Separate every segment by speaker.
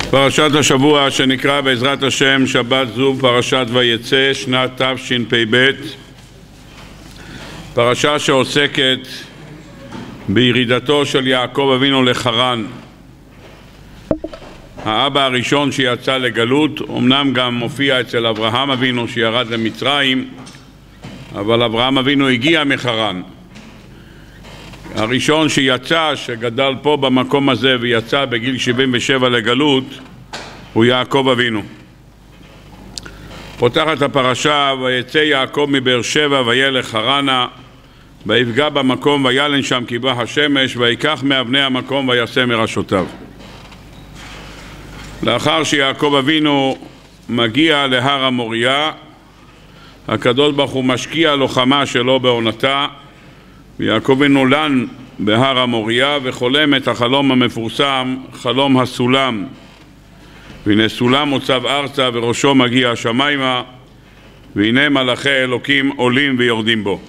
Speaker 1: פרשת השבוע שנקרא בעזרת השם שבת זו פרשת ויצא שנת תשפ"ב, פרשה שעוסקת בירידתו של יעקב אבינו לחרן, האבא הראשון שיצא לגלות. אמנם גם מופיע אצל אברהם אבינו שירד למצרים, אבל אברהם אבינו הגיע מחרן. הראשון שיצא, שגדל פה במקום הזה ויצא בגיל 77 לגלות, הוא יעקב אבינו. פותחת הפרשה: ויצא יעקב מבאר שבע וילך חרנה, ויפגע במקום וילן שם כי בא השמש, ויקח מאבני המקום ויעשה מראשותיו. לאחר שיעקב אבינו מגיע להר המוריה, הקדוש ברוך הוא משקיע לוחמה שלו בעונתה, ויעקב אבינו לן בהר המוריה וחולם את החלום המפורסם, חלום הסולם. והנה סולם מוצב ארצה וראשו מגיע השמיימה, והנה מלאכי אלוקים עולים ויורדים בו.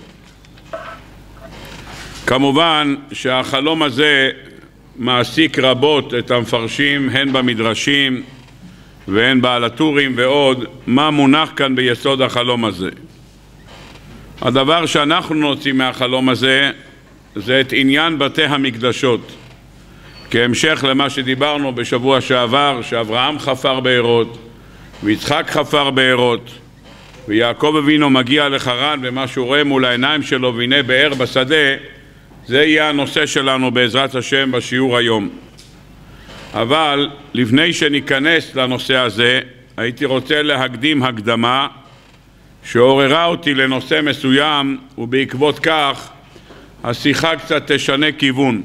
Speaker 1: כמובן שהחלום הזה מעסיק רבות את המפרשים, הן במדרשים והן בעל הטורים ועוד. מה מונח כאן ביסוד החלום הזה? הדבר שאנחנו נוציא מהחלום הזה זה את עניין בתי המקדשות, כהמשך למה שדיברנו בשבוע שעבר, שאברהם חפר בארות ויצחק חפר בארות, ויעקב אבינו מגיע לחרן ומה שהוא רואה מול העיניים שלו והנה באר בשדה. זה יהיה הנושא שלנו בעזרת השם בשיעור היום. אבל לפני שניכנס לנושא הזה, הייתי רוצה להקדים הקדמה שעוררה אותי לנושא מסוים, ובעקבות כך השיחה קצת תשנה כיוון.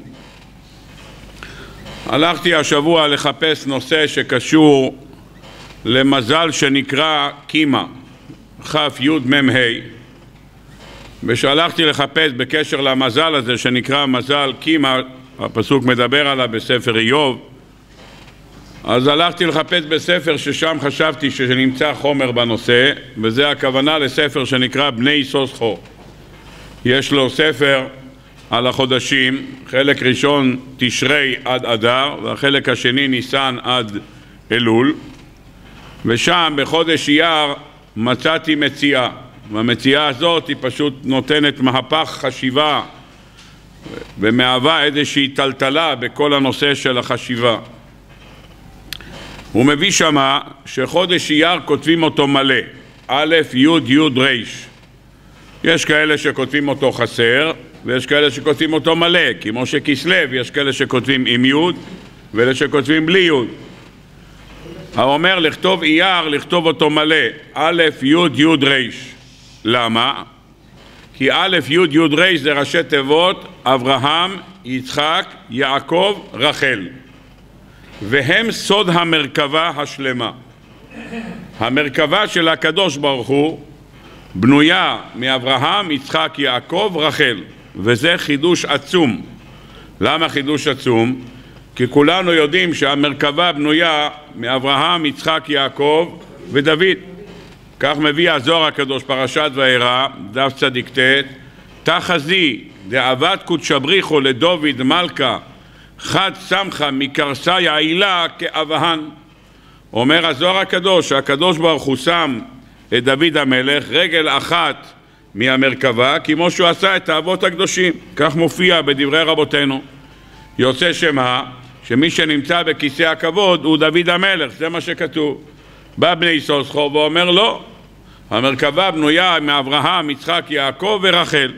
Speaker 1: הלכתי השבוע לחפש נושא שקשור למזל שנקרא קימה, כף י' מ' ה', ושהלכתי לחפש בקשר למזל הזה שנקרא מזל קימה, הפסוק מדבר עליו בספר איוב. אז הלכתי לחפש בספר ששם חשבתי שנמצא חומר בנושא, וזה הכוונה לספר שנקרא בני סוסחו. יש לו ספר על החודשים, חלק ראשון תשרי עד אדר, והחלק השני ניסן עד אלול, ושם בחודש אייר מצאתי מציאה, והמציאה הזאת היא פשוט נותנת מהפך חשיבה ומהווה איזושהי טלטלה בכל הנושא של החשיבה. הוא מביא שמה שחודש אייר כותבים אותו מלא, א' י' י' ר'. יש כאלה שכותבים אותו חסר ויש כאלה שכותבים אותו מלא, כמו שכסלו יש כאלה שכותבים עם י' ואלה שכותבים בלי י'. האומר לכתוב אייר, לכתוב אותו מלא, א' י' י' ר'. למה? כי א' י' י' ר' זה ראשי תיבות אברהם, יצחק, יעקב, רחל, והם סוד המרכבה השלמה. המרכבה של הקדוש ברוך הוא בנויה מאברהם, יצחק, יעקב, רחל, וזה חידוש עצום. למה חידוש עצום? כי כולנו יודעים שהמרכבה בנויה מאברהם, יצחק, יעקב ודוד. כך מביא הזוהר הקדוש פרשת וארא דף צדיק ט': תחזי דאבת קודש בריחו לדוד מלכה חד סמכה מקרסה יעילה כאבהן. אומר הזוהר הקדוש שהקדוש ברוך הוא שם את דוד המלך רגל אחת מהמרכבה כמו שהוא עשה את האבות הקדושים. כך מופיע בדברי רבותינו. יוצא שמה שמי שנמצא בכיסא הכבוד הוא דוד המלך, זה מה שכתוב. בא בני סוסחו ואומר לא, המרכבה בנויה מאברהם, יצחק, יעקב ורחל.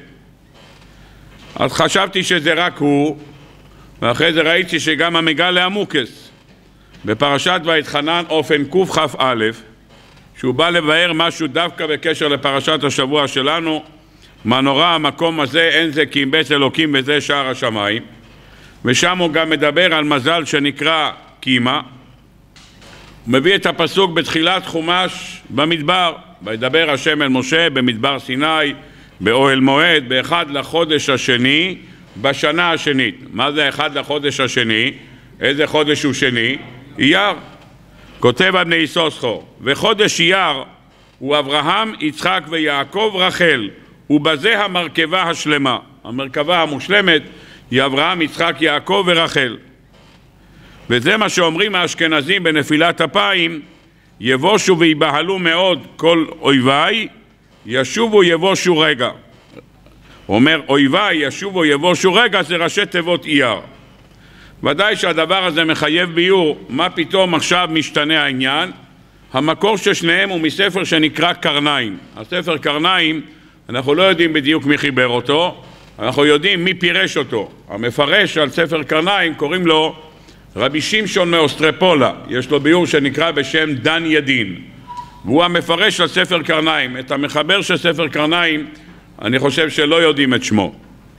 Speaker 1: אז חשבתי שזה רק הוא, ואחרי זה ראיתי שגם המגלה עמוקס בפרשת ויתחנן אופן קכ"א, שהוא בא לבאר משהו דווקא בקשר לפרשת השבוע שלנו, מה נורא המקום הזה, אין זה כי אם בית אלוקים וזה שער השמיים. ושם הוא גם מדבר על מזל שנקרא קימה. הוא מביא את הפסוק בתחילת חומש במדבר: וידבר השם אל משה במדבר סיני באוהל מועד באחד לחודש השני בשנה השנית. מה זה אחד לחודש השני? איזה חודש הוא שני? אייר. כותב על בני סוסחו: וחודש אייר הוא אברהם, יצחק ויעקב, רחל, ובזה המרכבה השלמה. המרכבה המושלמת היא אברהם, יצחק, יעקב ורחל. וזה מה שאומרים האשכנזים בנפילת אפיים, יבושו ויבהלו מאוד כל אויביי, ישובו יבושו רגע. אומר אויביי ישובו יבושו רגע, זה ראשי תיבות אייר. ודאי שהדבר הזה מחייב ביור, מה פתאום עכשיו משתנה העניין. המקור של שניהם הוא מספר שנקרא קרניים. הספר קרניים, אנחנו לא יודעים בדיוק מי חיבר אותו, אנחנו יודעים מי פירש אותו. המפרש על ספר קרניים קוראים לו רבי שמשון מאוסטרפולה, יש לו ביור שנקרא בשם דן ידין, והוא המפרש על ספר קרניים. את המחבר של ספר קרניים אני חושב שלא יודעים את שמו.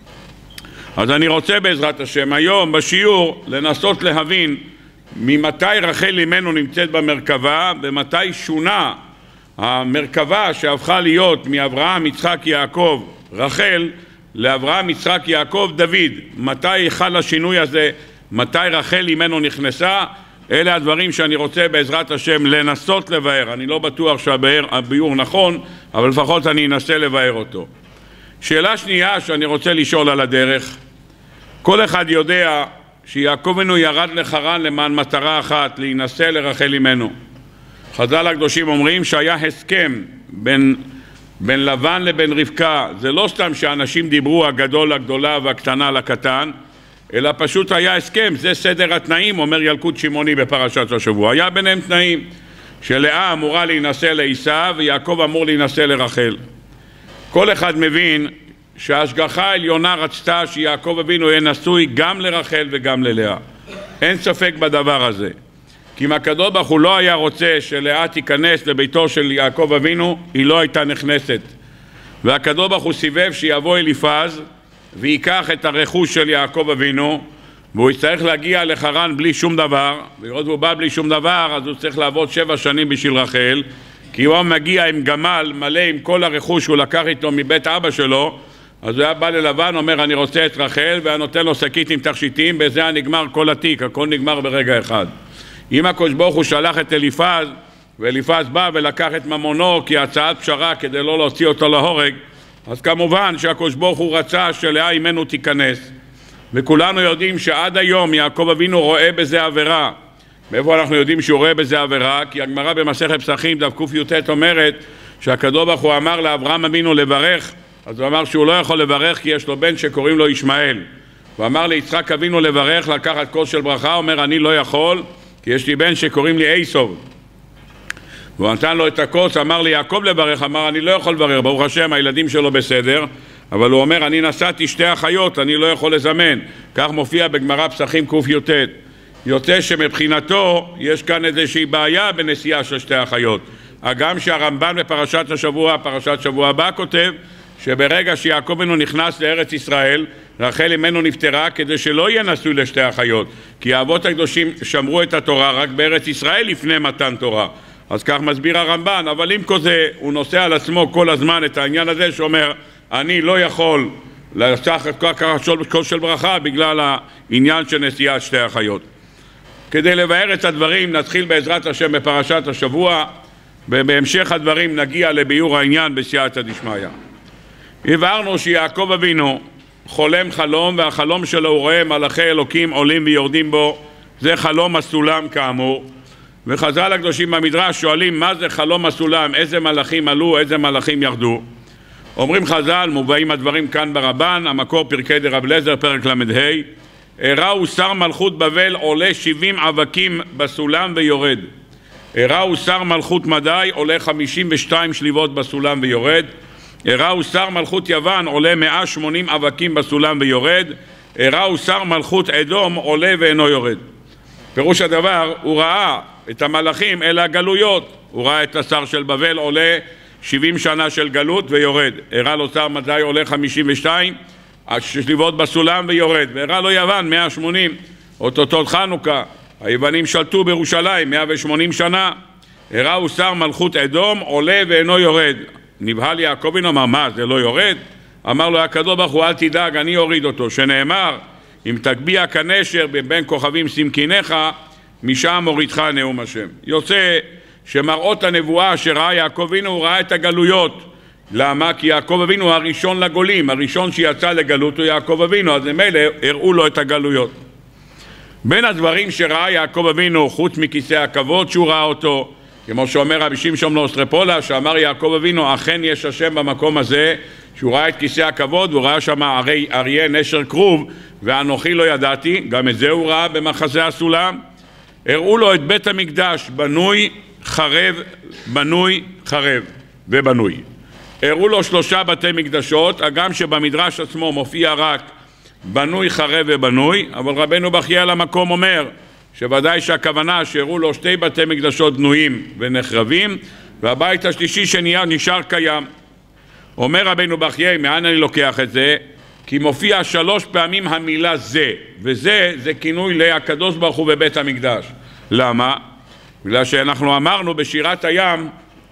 Speaker 1: אז אני רוצה בעזרת השם היום בשיעור לנסות להבין ממתי רחל אימנו נמצאת במרכבה ומתי שונה המרכבה שהפכה להיות מאברהם יצחק יעקב רחל לאברהם יצחק יעקב דוד. מתי חל השינוי הזה? מתי רחל אימנו נכנסה? אלה הדברים שאני רוצה בעזרת השם לנסות לבאר. אני לא בטוח שהביאור נכון, אבל לפחות אני אנסה לבאר אותו. שאלה שנייה שאני רוצה לשאול על הדרך, כל אחד יודע שיעקב אבינו ירד לחרן למען מטרה אחת, להינשא לרחל אימנו. חז"ל הקדושים אומרים שהיה הסכם בין לבן לבין רבקה. זה לא סתם שאנשים דיברו הגדול לגדולה והקטנה לקטן, אלא פשוט היה הסכם. זה סדר התנאים, אומר ילקוט שמעוני בפרשת השבוע. היה ביניהם תנאים שלאה אמורה להינשא לעשיו ויעקב אמור להינשא לרחל. כל אחד מבין שההשגחה העליונה רצתה שיעקב אבינו יהיה נשוי גם לרחל וגם ללאה. אין ספק בדבר הזה. כי אם הקדוש ברוך הוא לא היה רוצה שלאה תיכנס לביתו של יעקב אבינו, היא לא הייתה נכנסת. והקדוש ברוך הוא סיבב שיבוא אליפז ויקח את הרכוש של יעקב אבינו, והוא יצטרך להגיע לחרן בלי שום דבר, והיות הוא בא בלי שום דבר, אז הוא צריך לעבוד 7 שנים בשביל רחל, כי הוא מגיע עם גמל מלא עם כל הרכוש שהוא לקח איתו מבית אבא שלו. אז הוא היה בא ללבן, אומר אני רוצה את רחל, והיה נותן לו שקית עם תכשיטים, בזה היה נגמר כל התיק, הכל נגמר ברגע אחד. אם הקדוש ברוך הוא שלח את אליפז, ואליפז בא ולקח את ממונו כהצעת פשרה כדי לא להוציא אותו להורג, אז כמובן שהקדוש ברוך הוא רצה שלאה אימנו תיכנס. וכולנו יודעים שעד היום יעקב אבינו רואה בזה עבירה. מאיפה אנחנו יודעים שהוא רואה בזה עבירה? כי הגמרא במסכת פסחים דף קי"ט אומרת שהקדוש ברוך הוא אמר לאברהם אבינו לברך, אז הוא אמר שהוא לא יכול לברך כי יש לו בן שקוראים לו ישמעאל. הוא אמר ליצחק אבינו לברך, לקחת כוס של ברכה, אומר אני לא יכול כי יש לי בן שקוראים לי עשו. והוא נתן לו את הכוס, אמר לי יעקב לברך, אמר אני לא יכול לברך, ברוך השם הילדים שלו בסדר, אבל הוא אומר אני נשאתי 2 אחיות, אני לא יכול לזמן. כך מופיע בגמרא פסחים קי"ט. יוצא שמבחינתו יש כאן איזושהי בעיה בנסיעה של 2 אחיות. הגם שהרמב"ן בפרשת השבוע, פרשת שבוע הבא, כותב שברגע שיעקב אבינו נכנס לארץ ישראל, רחל אימנו נפטרה כדי שלא יהיה נשוי ל2 אחיות, כי האבות הקדושים שמרו את התורה רק בארץ ישראל לפני מתן תורה. אז כך מסביר הרמב"ן, אבל עם כזה הוא נושא על עצמו כל הזמן את העניין הזה שאומר אני לא יכול לקחת כוס של ברכה בגלל העניין של נשיאת 2 אחיות. כדי לבאר את הדברים נתחיל בעזרת השם בפרשת השבוע, ובהמשך הדברים נגיע לביאור העניין בסייעתא דשמיא. הבהרנו שיעקב אבינו חולם חלום, והחלום שלו הוא רואה מלאכי אלוקים עולים ויורדים בו. זה חלום הסולם כאמור, וחז"ל הקדושים במדרש שואלים מה זה חלום הסולם, איזה מלאכים עלו, איזה מלאכים ירדו. אומרים חז"ל, מובאים הדברים כאן ברבן, המקור פרקי דרב אליעזר פרק ל"ה, הראו שר מלכות בבל עולה 70 אבקים בסולם ויורד. הראו שר מלכות מדי עולה 52 שליבות בסולם ויורד. הראו שר מלכות יוון עולה 180 אבקים בסולם ויורד. הראו שר מלכות אדום עולה ואינו יורד. פירוש הדבר, הוא ראה את המלאכים אלה הגלויות. הוא ראה את השר של בבל עולה 70 שנה של גלות ויורד. הראה לו שר מדי עולה 52 שליבות בסולם ויורד. והראה לו יוון 180. אותות חנוכה, היוונים שלטו בירושלים 180 שנה. הראו שר מלכות אדום עולה ואינו יורד. נבהל יעקב אבינו, אמר מה זה לא יורד? אמר לו הקדוש ברוך הוא אל תדאג אני אוריד אותו, שנאמר אם תגביה כנשר בין כוכבים שמקיניך משם הורידך נאום השם. יוצא שמראות הנבואה שראה יעקב אבינו הוא ראה את הגלויות. למה? כי יעקב אבינו הוא הראשון לגולים, הראשון שיצא לגלות הוא יעקב אבינו, אז ממילא הראו לו את הגלויות. בין הדברים שראה יעקב אבינו, חוץ מכיסא הכבוד שהוא ראה אותו, כמו שאומר רבי שמשון מאוסטרופולה, שאמר יעקב אבינו, אכן יש השם במקום הזה, שהוא ראה את כיסא הכבוד, והוא ראה שם אריה נשר כרוב, ואנוכי לא ידעתי, גם את זה הוא ראה במחזה הסולם. הראו לו את בית המקדש, בנוי, חרב ובנוי. הראו לו 3 בתי מקדשות, הגם שבמדרש עצמו מופיע רק בנוי, חרב ובנוי, אבל רבנו בחייא על המקום אומר שוודאי שהכוונה שהראו לו 2 בתי מקדשות בנויים ונחרבים, והבית השלישי שנשאר קיים. אומר רבנו בחייא, מאן אני לוקח את זה? כי מופיע 3 פעמים המילה זה, וזה זה כינוי לקדוש ברוך הוא בבית המקדש. למה? בגלל שאנחנו אמרנו בשירת הים,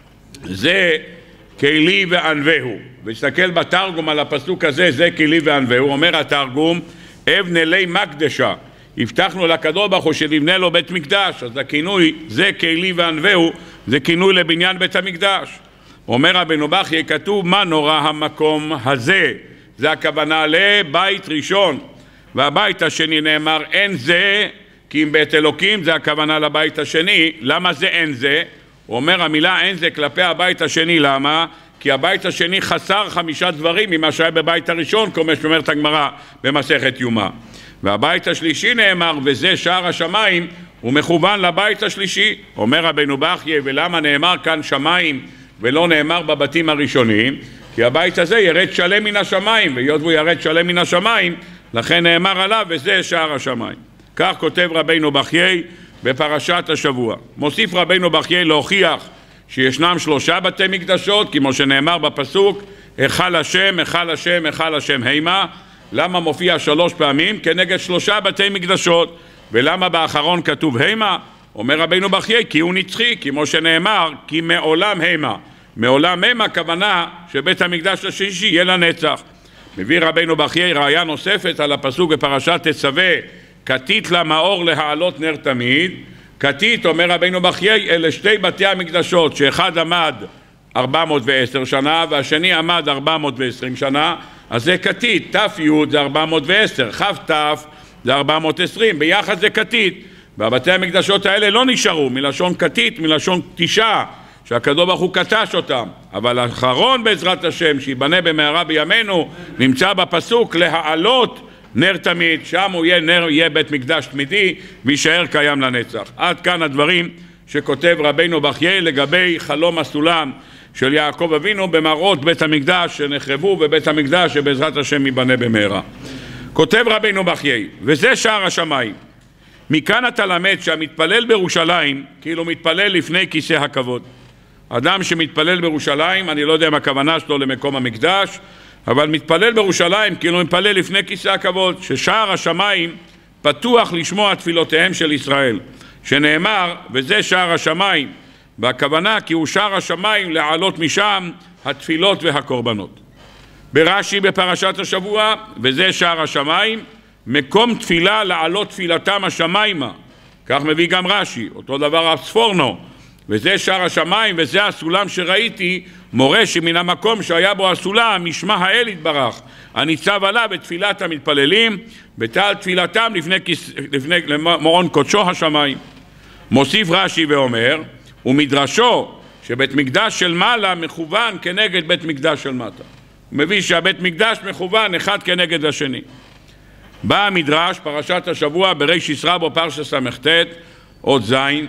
Speaker 1: זה כלי וענווהו. ותסתכל בתרגום על הפסוק הזה, זה כלי וענווהו. אומר התרגום, אבנה לי מקדשה. הבטחנו לקדוש ברוך הוא שנבנה לו בית מקדש, אז הכינוי זה כלי וענווהו, זה כינוי לבניין בית המקדש. אומר רבנו בחייא, כתוב מה נורא המקום הזה, זה הכוונה לבית ראשון, והבית השני נאמר אין זה, כי אם בית אלוקים זה הכוונה לבית השני. למה זה אין זה? הוא אומר המילה אין זה כלפי הבית השני, למה? כי הבית השני חסר 5 דברים ממה שהיה בבית הראשון, כמו שאומרת הגמרא במסכת יומא. והבית השלישי נאמר וזה שער השמיים, הוא מכוון לבית השלישי. אומר רבנו בחייא, ולמה נאמר כאן שמיים ולא נאמר בבתים הראשונים? כי הבית הזה ירד שלם מן השמיים, והיות והוא ירד שלם מן השמיים, לכן נאמר עליו וזה שער השמיים. כך כותב רבנו בחייא בפרשת השבוע. מוסיף רבנו בחייא להוכיח שישנם 3 בתי מקדשות, כמו שנאמר בפסוק היכל השם, היכל השם, היכל השם המה. למה מופיע 3 פעמים? כנגד 3 בתי מקדשות. ולמה באחרון כתוב המה? אומר רבנו בחייא, כי הוא נצחי, כמו שנאמר, כי מעולם המה. מעולם המה כוונה שבית המקדש השלישי יהיה לנצח. מביא רבנו בחייא ראיה נוספת על הפסוק בפרשת תצווה, כתית לה מאור להעלות נר תמיד. כתית, אומר רבנו בחייא, אלה 2 בתי המקדשות, שאחד עמד 410 שנה והשני עמד 420 שנה, אז זה כתית. ת' י' זה 410, כ' ת' זה 420, ביחד זה כתית. והבתי המקדשות האלה לא נשארו, מלשון כתית, מלשון קטישה, שהקדוש ברוך הוא קטש אותם. אבל האחרון בעזרת השם שיבנה במהרה בימינו נמצא בפסוק להעלות נר תמיד, שם הוא יהיה בית מקדש תמידי וישאר קיים לנצח. עד כאן הדברים שכותב רבנו בחייא לגבי חלום הסולם של יעקב אבינו במראות בית המקדש שנחרבו, ובית המקדש שבעזרת השם ייבנה במהרה. כותב רבנו בחייא, וזה שער השמיים. מכאן אתה למד שהמתפלל בירושלים כאילו מתפלל לפני כיסא הכבוד. אדם שמתפלל בירושלים, אני לא יודע מה הכוונה שלו למקום המקדש, אבל מתפלל בירושלים כאילו מתפלל לפני כיסא הכבוד, ששער השמיים פתוח לשמוע תפילותיהם של ישראל, שנאמר וזה שער השמיים, והכוונה כי הוא שער השמיים לעלות משם התפילות והקורבנות. ברש"י בפרשת השבוע, וזה שער השמיים, מקום תפילה לעלות תפילתם השמיימה. כך מביא גם רש"י, אותו דבר הספורנו, וזה שער השמיים וזה הסולם שראיתי, מורה שמן המקום שהיה בו הסולם ישמע האל יתברך הניצב עליו את תפילת המתפללים ותעל תפילתם לפני מעון קודשו השמיים. מוסיף רש"י ואומר, ומדרשו שבית מקדש של מעלה מכוון כנגד בית מקדש של מטה. הוא מביא שהבית מקדש מכוון אחד כנגד השני. בא המדרש, פרשת השבוע בריש רבו פרשת ס"ט עוד זין,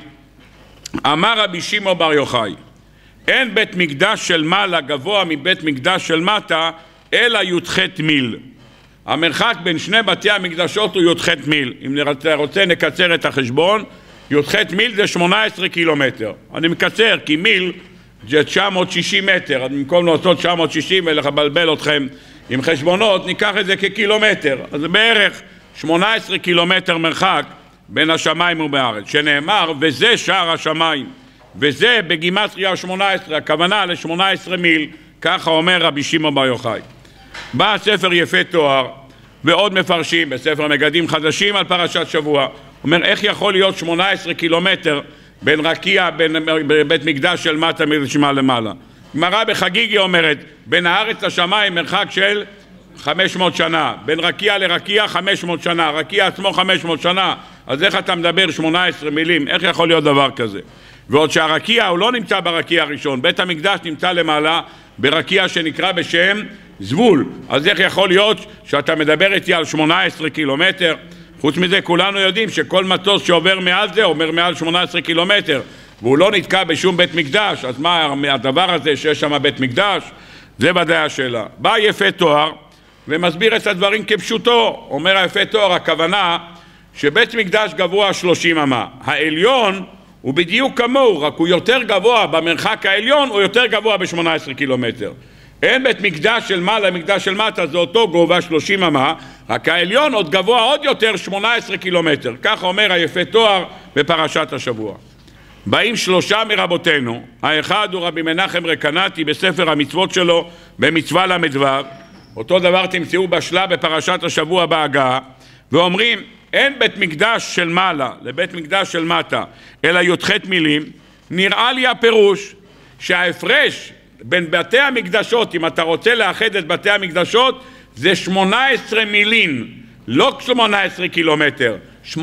Speaker 1: אמר רבי שמעון בר יוחאי, אין בית מקדש של מעלה גבוה מבית מקדש של מטה אלא י"ח מיל. המרחק בין 2 בתי המקדשות הוא י"ח מיל. אם רוצה נקצר את החשבון, י"ח מיל זה 18 קילומטר. אני מקצר כי מיל זה 960 מטר, אז במקום לעשות 960 ולבלבל אתכם עם חשבונות, ניקח את זה כקילומטר. אז זה בערך 18 קילומטר מרחק בין השמיים ובארץ, שנאמר וזה שער השמיים, וזה בגימטריה 18, הכוונה ל18 מיל, ככה אומר רבי שמעון בר יוחאי. בא ספר יפה תואר ועוד מפרשים בספר מגדים חדשים על פרשת שבוע, אומר איך יכול להיות 18 קילומטר בין רקיע, בין בית מקדש של מטה מלשמה למעלה. גמרא בחגיגי אומרת בין הארץ לשמיים מרחק של 500 שנה, בין רקיע לרקיע 500 שנה, רקיע עצמו 500 שנה, אז איך אתה מדבר 18 מילים? איך יכול להיות דבר כזה? ועוד שהרקיע הוא לא נמצא ברקיע הראשון, בית המקדש נמצא למעלה ברקיע שנקרא בשם זבול, אז איך יכול להיות שאתה מדבר איתי על 18 קילומטר? חוץ מזה כולנו יודעים שכל מטוס שעובר מעל זה אומר מעל 18 קילומטר, והוא לא נתקע בשום בית מקדש, אז מה הדבר הזה שיש שם בית מקדש? זה ודאי השאלה. בא יפה תואר ומסביר את הדברים כפשוטו. אומר היפה תואר, הכוונה שבית מקדש גבוה 30 אמה, העליון הוא בדיוק כמוהו, רק הוא יותר גבוה במרחק העליון, הוא יותר גבוה ב-18 קילומטר. אין בית מקדש של מעלה, מקדש של מטה, זה אותו גובה 30 אמה, רק העליון עוד גבוה עוד יותר 18 קילומטר. כך אומר היפה תואר בפרשת השבוע. באים שלושה מרבותינו, האחד הוא רבי מנחם רקנאטי בספר המצוות שלו במצווה למדו, אותו דבר תמצאו בשלה בפרשת השבוע בהגעה, ואומרים אין בית מקדש של מעלה לבית מקדש של מטה אלא י"ח מילים. נראה לי הפירוש שההפרש בין בתי המקדשות, אם אתה רוצה לאחד את בתי המקדשות, זה 18 מילים, לא 18 קילומטר,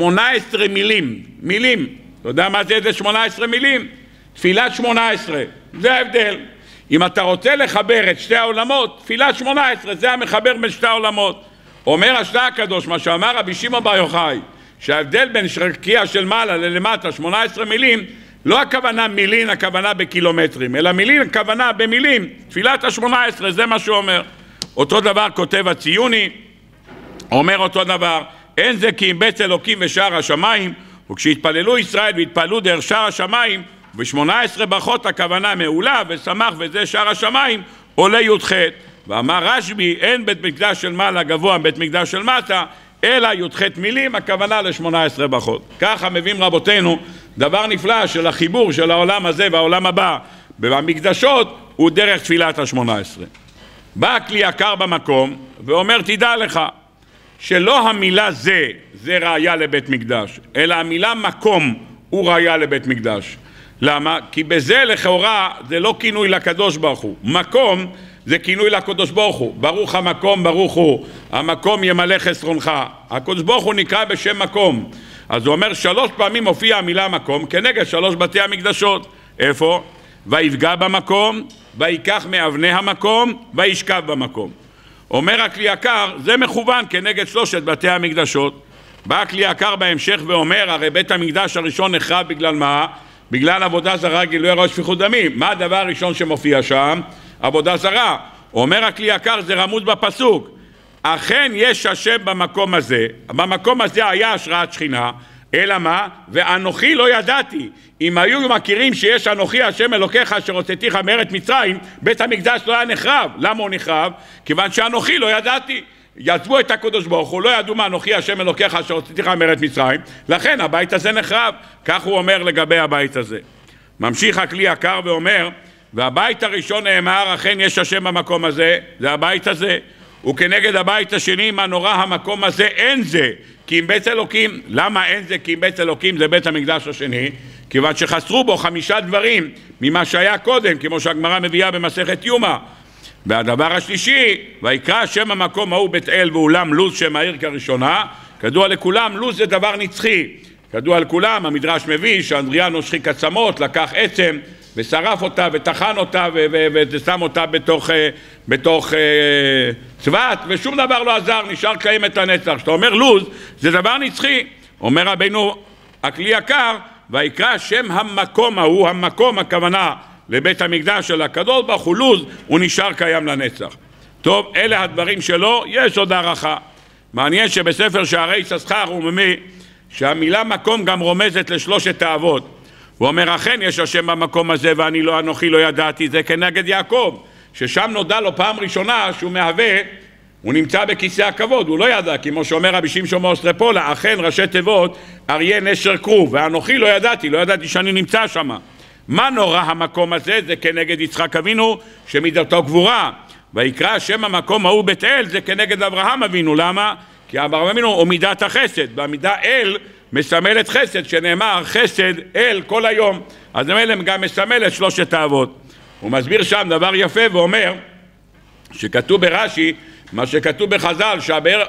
Speaker 1: 18 מילים, מילים. אתה יודע מה זה 18 מילים? תפילת 18, זה ההבדל. אם אתה רוצה לחבר את שתי העולמות, תפילת 18, זה המחבר בין שתי העולמות. אומר השנה הקדוש, מה שאמר רבי שמעון בר יוחאי, שההבדל בין רקיע של מעלה ללמטה 18 מילים, לא הכוונה מילין, הכוונה בקילומטרים, אלא מילין, הכוונה במילים, תפילת ה-18, זה מה שהוא אומר. אותו דבר כותב הציוני, אומר אותו דבר, אין זה כי אם בית אלוקים ושער השמיים, וכשהתפללו ישראל והתפללו דרך שער השמיים, ב-18 ברכות הכוונה מעולה ושמח וזה שער השמיים, עולה י"ח. ואמר רשב"י, אין בית מקדש של מעלה גבוה בית מקדש של מטה, אלא י"ח מילים, הכוונה ל-18 ברכות. ככה מביאים רבותינו דבר נפלא של החיבור של העולם הזה והעולם הבא במקדשות, הוא דרך תפילת ה-18. בא כלי יקר במקום ואומר, תדע לך שלא המילה זה ראיה לבית מקדש, אלא המילה מקום הוא ראיה לבית מקדש. למה? כי בזה לכאורה זה לא כינוי לקדוש ברוך הוא, מקום זה כינוי לקדוש ברוך הוא, ברוך המקום ברוך הוא, המקום ימלא חסרונך. הקדוש ברוך הוא נקרא בשם מקום, אז הוא אומר 3 פעמים מופיע המילה מקום כנגד 3 בתי המקדשות. איפה? ויפגע במקום, ויקח מאבני המקום, וישכב במקום. אומר הכלי יקר, זה מכוון כנגד 3 בתי המקדשות. בא הכלי יקר בהמשך ואומר, הרי בית המקדש הראשון נחרב בגלל מה? בגלל עבודה זרה, גילוי עריות, שפיכות דמים. מה הדבר הראשון שמופיע שם? עבודה זרה. אומר הכלי יקר, זה רמוז בפסוק, אכן יש השם במקום הזה, במקום הזה היה השראת שכינה, אלא מה? ואנוכי לא ידעתי. אם היו מכירים שיש אנוכי השם אלוקיך אשר הוצאתיך מארץ מצרים, בית המקדש לא היה נחרב. למה הוא נחרב? כיוון שאנוכי לא ידעתי. יעזבו את הקדוש ברוך הוא, לא ידעו מה אנוכי השם אלוקיך אשר הוצאתיך מארץ מצרים, לכן הבית הזה נחרב. כך הוא אומר לגבי הבית הזה. ממשיך הכלי יקר ואומר, והבית הראשון נאמר אכן יש השם במקום הזה, זה הבית הזה, וכנגד הבית השני מה נורא המקום הזה אין זה כי אם בית אלוקים. למה אין זה כי אם בית אלוקים? זה בית המקדש השני, כיוון שחסרו בו 5 דברים ממה שהיה קודם, כמו שהגמרא מביאה במסכת יומא. והדבר השלישי, ויקרא שם המקום ההוא בית אל ואולם לוז שם העיר כראשונה. כדוע לכולם, לוז זה דבר נצחי, כדוע לכולם, המדרש מביא שאנדריאנוס שחיק עצמות, לקח עצם ושרף אותה וטחן אותה ושם אותה בתוך צבת, ושום דבר לא עזר, נשאר קיימת לנצח. שאתה אומר לוז זה דבר נצחי, אומר רבינו הכלי יקר, ויקרא שם המקום ההוא, המקום הכוונה לבית המקדש של הקדוש ברוך הוא, לוז, הוא נשאר קיים לנצח. טוב, אלה הדברים שלו, יש עוד הערכה. מעניין שבספר שערי יששכר הוא מביא שהמילה מקום גם רומזת ל3 האבות. הוא אומר אכן יש השם במקום הזה ואני לא אנוכי לא ידעתי, זה כנגד יעקב, ששם נודע לו פעם ראשונה שהוא מהווה, הוא נמצא בכיסא הכבוד, הוא לא ידע, כמו שאומר רבי שמשון מאוסטרפולה, אכן ראשי תיבות אריה נשר כרוב, ואנוכי לא ידעתי שאני נמצא שם. מה נורא המקום הזה? זה כנגד יצחק אבינו שמידתו גבורה. ויקרא שם המקום ההוא בית אל, זה כנגד אברהם אבינו. למה? כי אברהם אבינו הוא מידת החסד, והמידה אל מסמלת חסד, שנאמר חסד אל כל היום, אז אלה גם מסמלת 3 האבות. הוא מסביר שם דבר יפה ואומר שכתוב ברש"י מה שכתוב בחז"ל,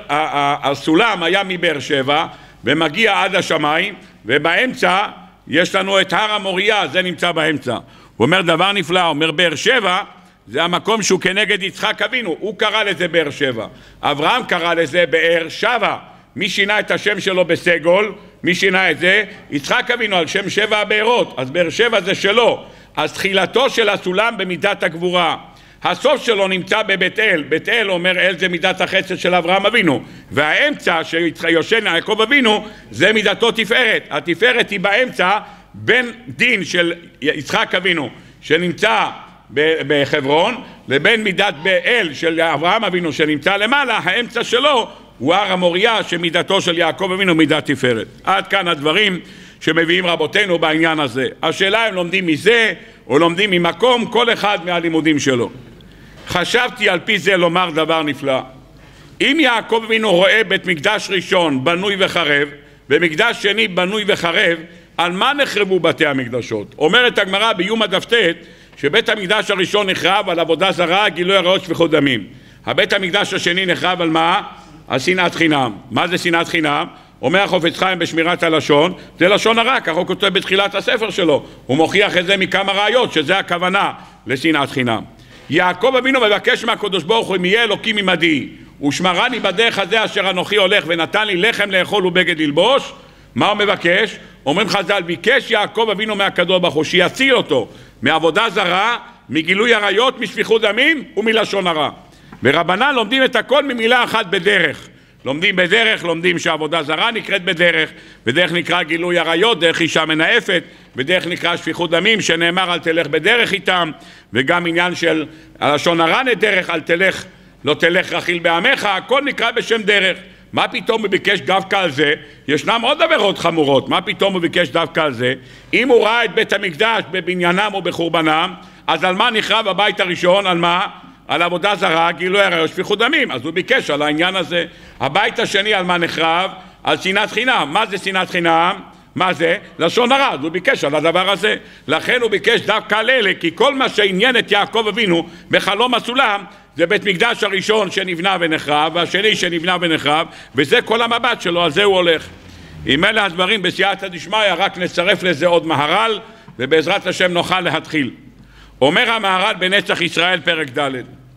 Speaker 1: שהסולם היה מבאר שבע ומגיע עד השמיים, ובאמצע יש לנו את הר המוריה, זה נמצא באמצע. הוא אומר דבר נפלא, הוא אומר באר שבע זה המקום שהוא כנגד יצחק אבינו, הוא קרא לזה באר שבע. אברהם קרא לזה באר שבע. מי שינה את השם שלו בסגול? מי שינה את זה? יצחק אבינו, על שם 7 הבארות. אז באר שבע זה שלו. אז תחילתו של הסולם במידת הגבורה. הסוף שלו נמצא בבית אל. בית אל אומר אל זה מידת החסד של אברהם אבינו. והאמצע שיושן יעקב אבינו זה מידתו תפארת. התפארת היא באמצע בין דין של יצחק אבינו שנמצא בחברון לבין מידת באל של אברהם אבינו שנמצא למעלה. האמצע שלו הוא הר המוריה שמידתו של יעקב אבינו מידת תפארת. עד כאן הדברים שמביאים רבותינו בעניין הזה. השאלה הם לומדים מזה או לומדים ממקום, כל אחד מהלימודים שלו. חשבתי על פי זה לומר דבר נפלא. אם יעקב אבינו רואה בית מקדש ראשון בנוי וחרב ומקדש שני בנוי וחרב, על מה נחרבו בתי המקדשות? אומרת הגמרא ביומא דף ט שבית המקדש הראשון נחרב על עבודה זרה, גילוי עריות, שפיכות דמים. הבית המקדש השני נחרב על מה? על שנאת חינם. מה זה שנאת חינם? אומר החפץ חיים בשמירת הלשון, זה לשון הרע, ככה הוא כותב בתחילת הספר שלו. הוא מוכיח את זה מכמה ראיות, שזה הכוונה לשנאת חינם. יעקב אבינו מבקש מהקדוש ברוך הוא, אם יהיה אלוקים עמדי, ושמרני בדרך הזה אשר אנוכי הולך, ונתן לי לחם לאכול ובגד ללבוש. מה הוא מבקש? אומרים חז"ל, ביקש יעקב אבינו מהקדוש ברוך הוא שיציל אותו מעבודה זרה, מגילוי עריות, משפיכות דמים ומלשון הרע. ורבנן לומדים את הכל ממילה אחת, בדרך. לומדים בדרך, לומדים שעבודה זרה נקראת בדרך, בדרך נקרא גילוי עריות, דרך אישה מנאפת, בדרך נקרא שפיכות דמים, שנאמר על תלך בדרך איתם, וגם עניין של הלשון הרע נדרך, על תלך, לא תלך רכיל בעמך, הכל נקרא בשם דרך. מה פתאום הוא ביקש דווקא על זה? ישנם עוד עבירות חמורות, מה פתאום הוא ביקש דווקא על זה? אם הוא ראה את בית המקדש בבניינם או בחורבנם, אז על מה נחרב הבית הראשון? על מה? על עבודה זרה, גילוי עריות, שפיכות דמים. אז הוא ביקש על העניין הזה. הבית השני על מה נחרב? על שנאת חינם. מה זה שנאת חינם? מה זה? לשון הרע. אז הוא ביקש על הדבר הזה. לכן הוא ביקש דווקא על אלה, כי כל מה שעניין את יעקב אבינו בחלום הסולם זה בית מקדש הראשון שנבנה ונחרב, והשני שנבנה ונחרב, וזה כל המבט שלו, על זה הוא הולך. אם אלה הדברים בסייעתא דשמיא, רק נצרף לזה עוד מהר"ל, ובעזרת השם נוכל להתחיל. אומר המהר"ל בנצח ישראל פרק ד',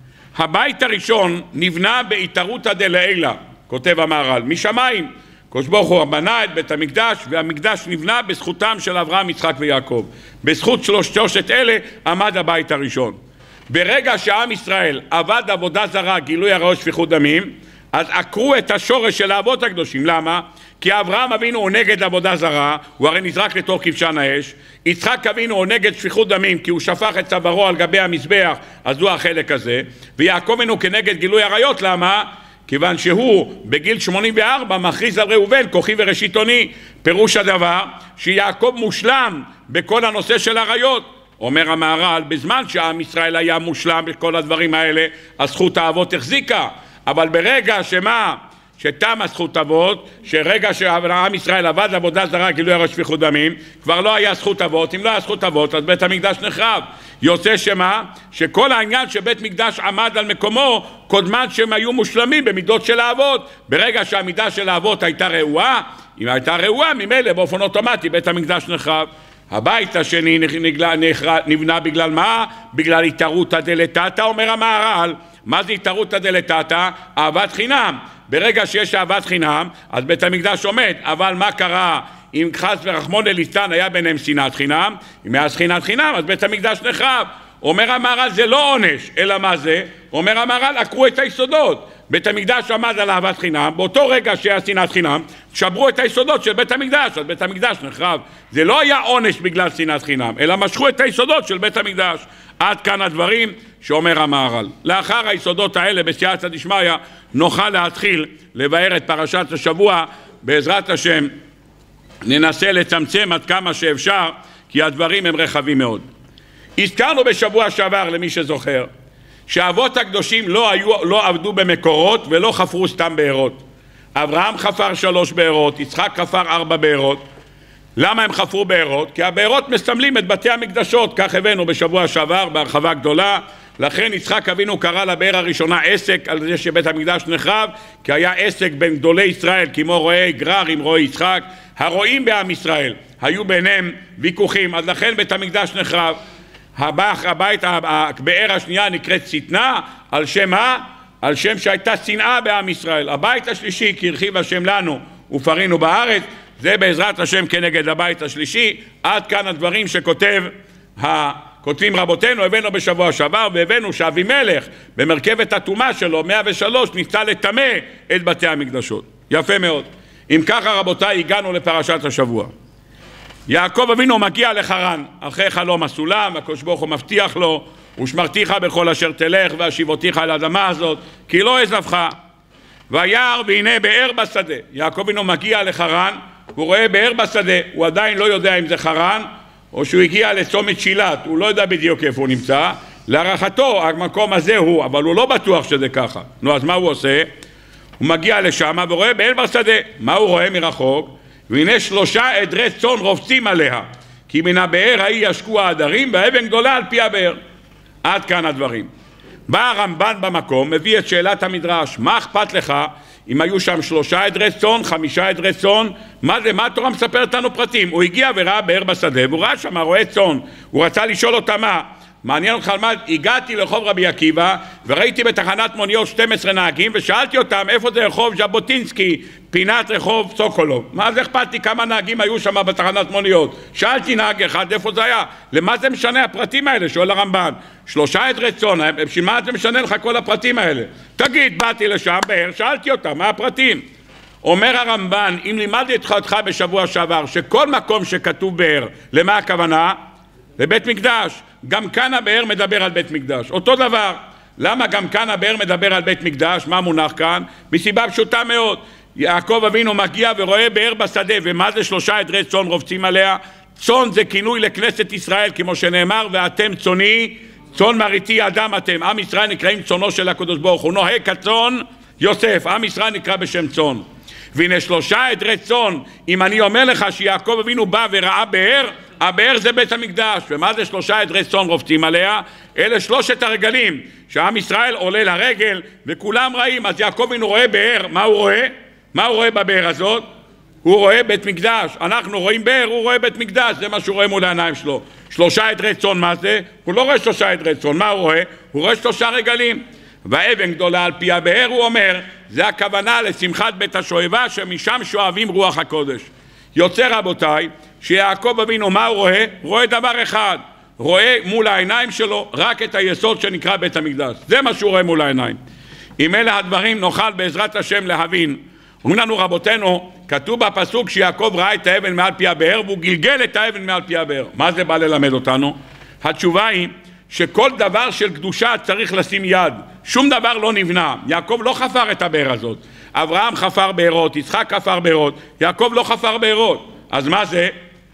Speaker 1: הבית הראשון נבנה בהתערותא דלעילא, כותב המהר"ל, משמיים. הקדוש ברוך הוא בנה את בית המקדש, והמקדש נבנה בזכותם של אברהם, יצחק ויעקב. בזכות שלושת אלה עמד הבית הראשון. ברגע שעם ישראל עבד עבודה זרה, גילוי עריות, שפיכות דמים, אז עקרו את השורש של האבות הקדושים. למה? כי אברהם אבינו הוא נגד עבודה זרה, הוא הרי נזרק לתוך כבשן האש. יצחק אבינו הוא נגד שפיכות דמים, כי הוא שפך את צווארו על גבי המזבח, אז הוא החלק הזה. ויעקב אבינו כנגד גילוי עריות. למה? כיוון שהוא בגיל 84 מכריז על ראובן כוחי וראשיתוני. פירוש הדבר שיעקב מושלם בכל הנושא של עריות. אומר המהר"ל, בזמן שעם ישראל היה מושלם בכל הדברים האלה, הזכות האבות החזיקה. אבל ברגע שתם הזכות אבות, שרגע שעם ישראל עבד עבודה זרה, גילוי עריות, שפיכות דמים, כבר לא היה זכות אבות. אם לא היה זכות אבות, אז בית המקדש נחרב. יוצא שכל העניין שבית מקדש עמד על מקומו, קודמן שהם היו מושלמים במידות של האבות. ברגע שהמידה של האבות הייתה ראויה, אם הייתה ראויה, ממילא באופן אוטומטי בית המקדש נחרב. הבית השני נבנה בגלל מה? בגלל התערותא דלתתא. אומר המהר"ל, מה זה התערותא דלתתא? אהבת חינם. ברגע שיש אהבת חינם, אז בית המקדש עומד. אבל מה קרה? אם חס ורחמנא ליצלן היה ביניהם שנאת חינם, אם היה שנאת חינם, אז בית המקדש נחרב. אומר המהר"ל, זה לא עונש, אלא מה זה? אומר המהר"ל, עקרו את היסודות. בית המקדש עמד על אהבת חינם, באותו רגע שהיה שנאת חינם, שברו את היסודות של בית המקדש, אז בית המקדש נחרב. זה לא היה עונש בגלל שנאת חינם, אלא משכו את היסודות של בית המקדש. עד כאן הדברים שאומר המהר"ל. לאחר היסודות האלה בסייעתא דשמיא נוכל להתחיל לבאר את פרשת השבוע. בעזרת השם ננסה לצמצם עד כמה שאפשר, כי הדברים הם רחבים מאוד. הזכרנו בשבוע שעבר, למי שזוכר, שהאבות הקדושים לא עבדו במקורות ולא חפרו סתם בארות. אברהם חפר 3 בארות, יצחק חפר 4 בארות. למה הם חפרו בארות? כי הבארות מסמלים את בתי המקדשות, כך הבאנו בשבוע שעבר בהרחבה גדולה. לכן יצחק אבינו קרא לבאר הראשונה עסק על זה שבית המקדש נחרב, כי היה עסק בין גדולי ישראל כמו רועי גרר עם רועי יצחק. הרועים בעם ישראל היו ביניהם ויכוחים, אז לכן בית המקדש נחרב. הבאר השנייה נקראת שטנה, על שם מה? על שם שהייתה שנאה בעם ישראל. הבית השלישי, כי הרחיב השם לנו ופרינו בארץ, זה בעזרת השם כנגד הבית השלישי. עד כאן הדברים כותבים רבותינו. הבאנו בשבוע שעבר, והבאנו שאבימלך במרכבת הטומאה שלו 103 ניסה לטמא את בתי המקדשות. יפה מאוד. אם ככה רבותיי, הגענו לפרשת השבוע. יעקב אבינו מגיע לחרן אחרי חלום הסולם. הקדוש ברוך הוא מבטיח לו, ושמרתיך בכל אשר תלך והשיבותיך על האדמה הזאת, כי לא אעזבך. וירא והנה באר בשדה. יעקב אבינו מגיע לחרן, הוא רואה באר בשדה. הוא עדיין לא יודע אם זה חרן או שהוא הגיע לצומת שילת, הוא לא יודע בדיוק איפה הוא נמצא. להערכתו המקום הזה הוא, אבל הוא לא בטוח שזה ככה. נו, אז מה הוא עושה? הוא מגיע לשם ורואה באר בשדה. מה הוא רואה מרחוק? והנה 3 עדרי צאן רובצים עליה, כי מן הבאר ההיא ישקו העדרים והאבן גדולה על פי הבאר. עד כאן הדברים. בא הרמב"ן במקום, מביא את שאלת המדרש. מה אכפת לך אם היו שם 3 עדרי צאן, 5 עדרי צאן? מה זה? מה התורה מספרת לנו פרטים? הוא הגיע וראה באר בשדה, והוא ראה שם רועה צאן. הוא רצה לשאול אותה מה? מעניין אותך על מה? הגעתי לרחוב רבי עקיבא וראיתי בתחנת מוניות 12 נהגים ושאלתי אותם איפה זה רחוב ז'בוטינסקי, פינת רחוב סוקולוב. מה זה אכפת לי כמה נהגים היו שם בתחנת מוניות? שאלתי נהג אחד איפה זה היה. למה זה משנה הפרטים האלה? שואל הרמב"ן. 3 עדרי צאן, בשביל מה זה משנה לך כל הפרטים האלה? תגיד, באתי לשם באר, שאלתי אותם מה הפרטים. אומר הרמב"ן, אם לימדתי אותך בשבוע שעבר שכל מקום שכתוב באר, למה הכוונה? לבית מקדש. גם כאן הבאר מדבר על בית מקדש. אותו דבר. למה גם כאן הבאר מדבר על בית מקדש? מה מונח כאן? מסיבה פשוטה מאוד. יעקב אבינו מגיע ורואה באר בשדה. ומה זה 3 עדרי צאן רובצים עליה? צאן זה כינוי לכנסת ישראל, כמו שנאמר, ואתם צאני, צאן מרעיתי אדם אתם. עם ישראל נקראים צאנו של הקדוש ברוך הוא. נוהג כצאן יוסף. עם ישראל נקרא בשם צאן. והנה 3 עדרי צאן. אם אני אומר לך שיעקב אבינו בא וראה באר, הבאר זה בית המקדש. ומה זה 3 עדרי צאן רובצים עליה? אלה 3 הרגלים שעם ישראל עולה לרגל וכולם ראים. אז יעקב אבינו רואה באר. מה הוא רואה? מה הוא רואה בבאר הזאת? הוא רואה בית מקדש. אנחנו רואים באר, הוא רואה בית מקדש. זה מה שהוא רואה מול העיניים שלו. 3 עדרי צאן, מה זה? הוא לא רואה 3 עדרי צאן. מה הוא רואה? הוא רואה 3 רגלים. והאבן גדולה על פי הבאר, הוא אומר, זה הכוונה לשמחת בית השואבה, שמשם שואבים רוח הקודש. יוצא רבותיי, שיעקב אבינו מה הוא רואה? הוא רואה דבר אחד. רואה מול העיניים שלו רק את היסוד שנקרא בית המקדש. זה מה שהוא רואה מול העיניים. אם אלה הדברים נוכל בעזרת השם להבין. אומרים לנו רבותינו, כתוב בפסוק שיעקב ראה את האבן מעל פי הבאר והוא גלגל את האבן מעל פי הבאר. מה זה בא ללמד אותנו? התשובה היא שכל דבר של קדושה צריך לשים יד. שום דבר לא נבנה. יעקב לא חפר את הבאר הזאת. אברהם חפר בארות, יצחק חפר בארות, יעקב לא חפר בארות. אז מה זה?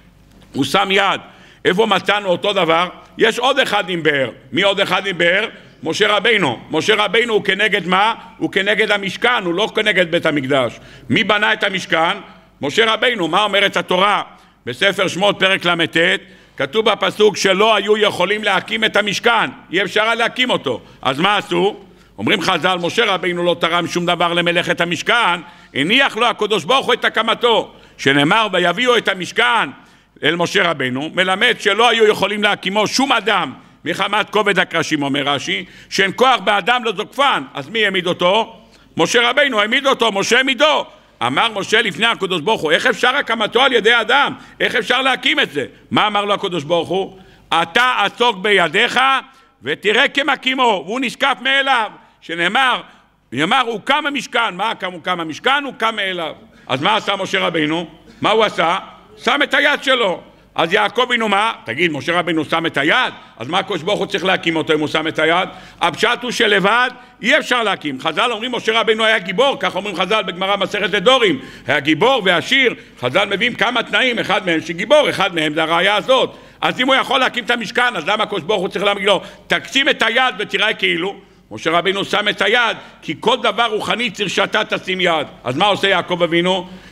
Speaker 1: הוא שם יד. איפה מצאנו אותו דבר? יש עוד אחד עם באר. מי עוד אחד עם באר? משה רבינו. משה רבינו הוא כנגד מה? הוא כנגד המשכן, הוא לא כנגד בית המקדש. מי בנה את המשכן? משה רבינו. מה אומרת התורה? בספר שמות פרק ל"ט כתוב בפסוק שלא היו יכולים להקים את המשכן, אי אפשר להקים אותו. אז מה עשו? אומרים חז"ל, משה רבינו לא תרם שום דבר למלאכת המשכן, הניח לו הקדוש ברוך הוא את הקמתו, שנאמר ויביאו את המשכן אל משה רבינו, מלמד שלא היו יכולים להקימו שום אדם מחמת כובד הקרשים, אומר רש"י, שאין כוח באדם לא זוקפן. אז מי העמיד אותו? משה רבינו העמיד אותו, משה העמידו. אמר משה לפני הקדוש ברוך הוא, איך אפשר הקמתו על ידי אדם? איך אפשר להקים את זה? מה אמר לו הקדוש ברוך הוא? אתה עסוק בידיך ותראה כמקימו, והוא נשקף מאליו. שנאמר, הוא קם המשכן. מה הוא קם המשכן? הוא קם מאליו. אז מה עשה משה רבינו? מה הוא עשה? שם את היד שלו. אז יעקב אבינו מה? תגיד, משה רבינו שם את היד? אז מה הקדוש ברוך הוא צריך להקים אותו אם הוא שם את היד? הפשט הוא שלבד אי אפשר להקים. חז"ל אומרים משה רבינו היה גיבור, כך אומרים חז"ל בגמרא מסכת נדרים. היה גיבור ועשיר. חז"ל מביאים כמה תנאים, אחד מהם שגיבור, אחד מהם זה הראיה הזאת. אז אם הוא יכול להקים את המשכן, אז למה הקדוש ברוך הוא צריך להגיד לו, תקשים את היד ותראה כאילו? משה רבינו שם את היד, כי כל דבר רוחני צריך שאתה תשים יד. אז מה עושה יעקב אבינו?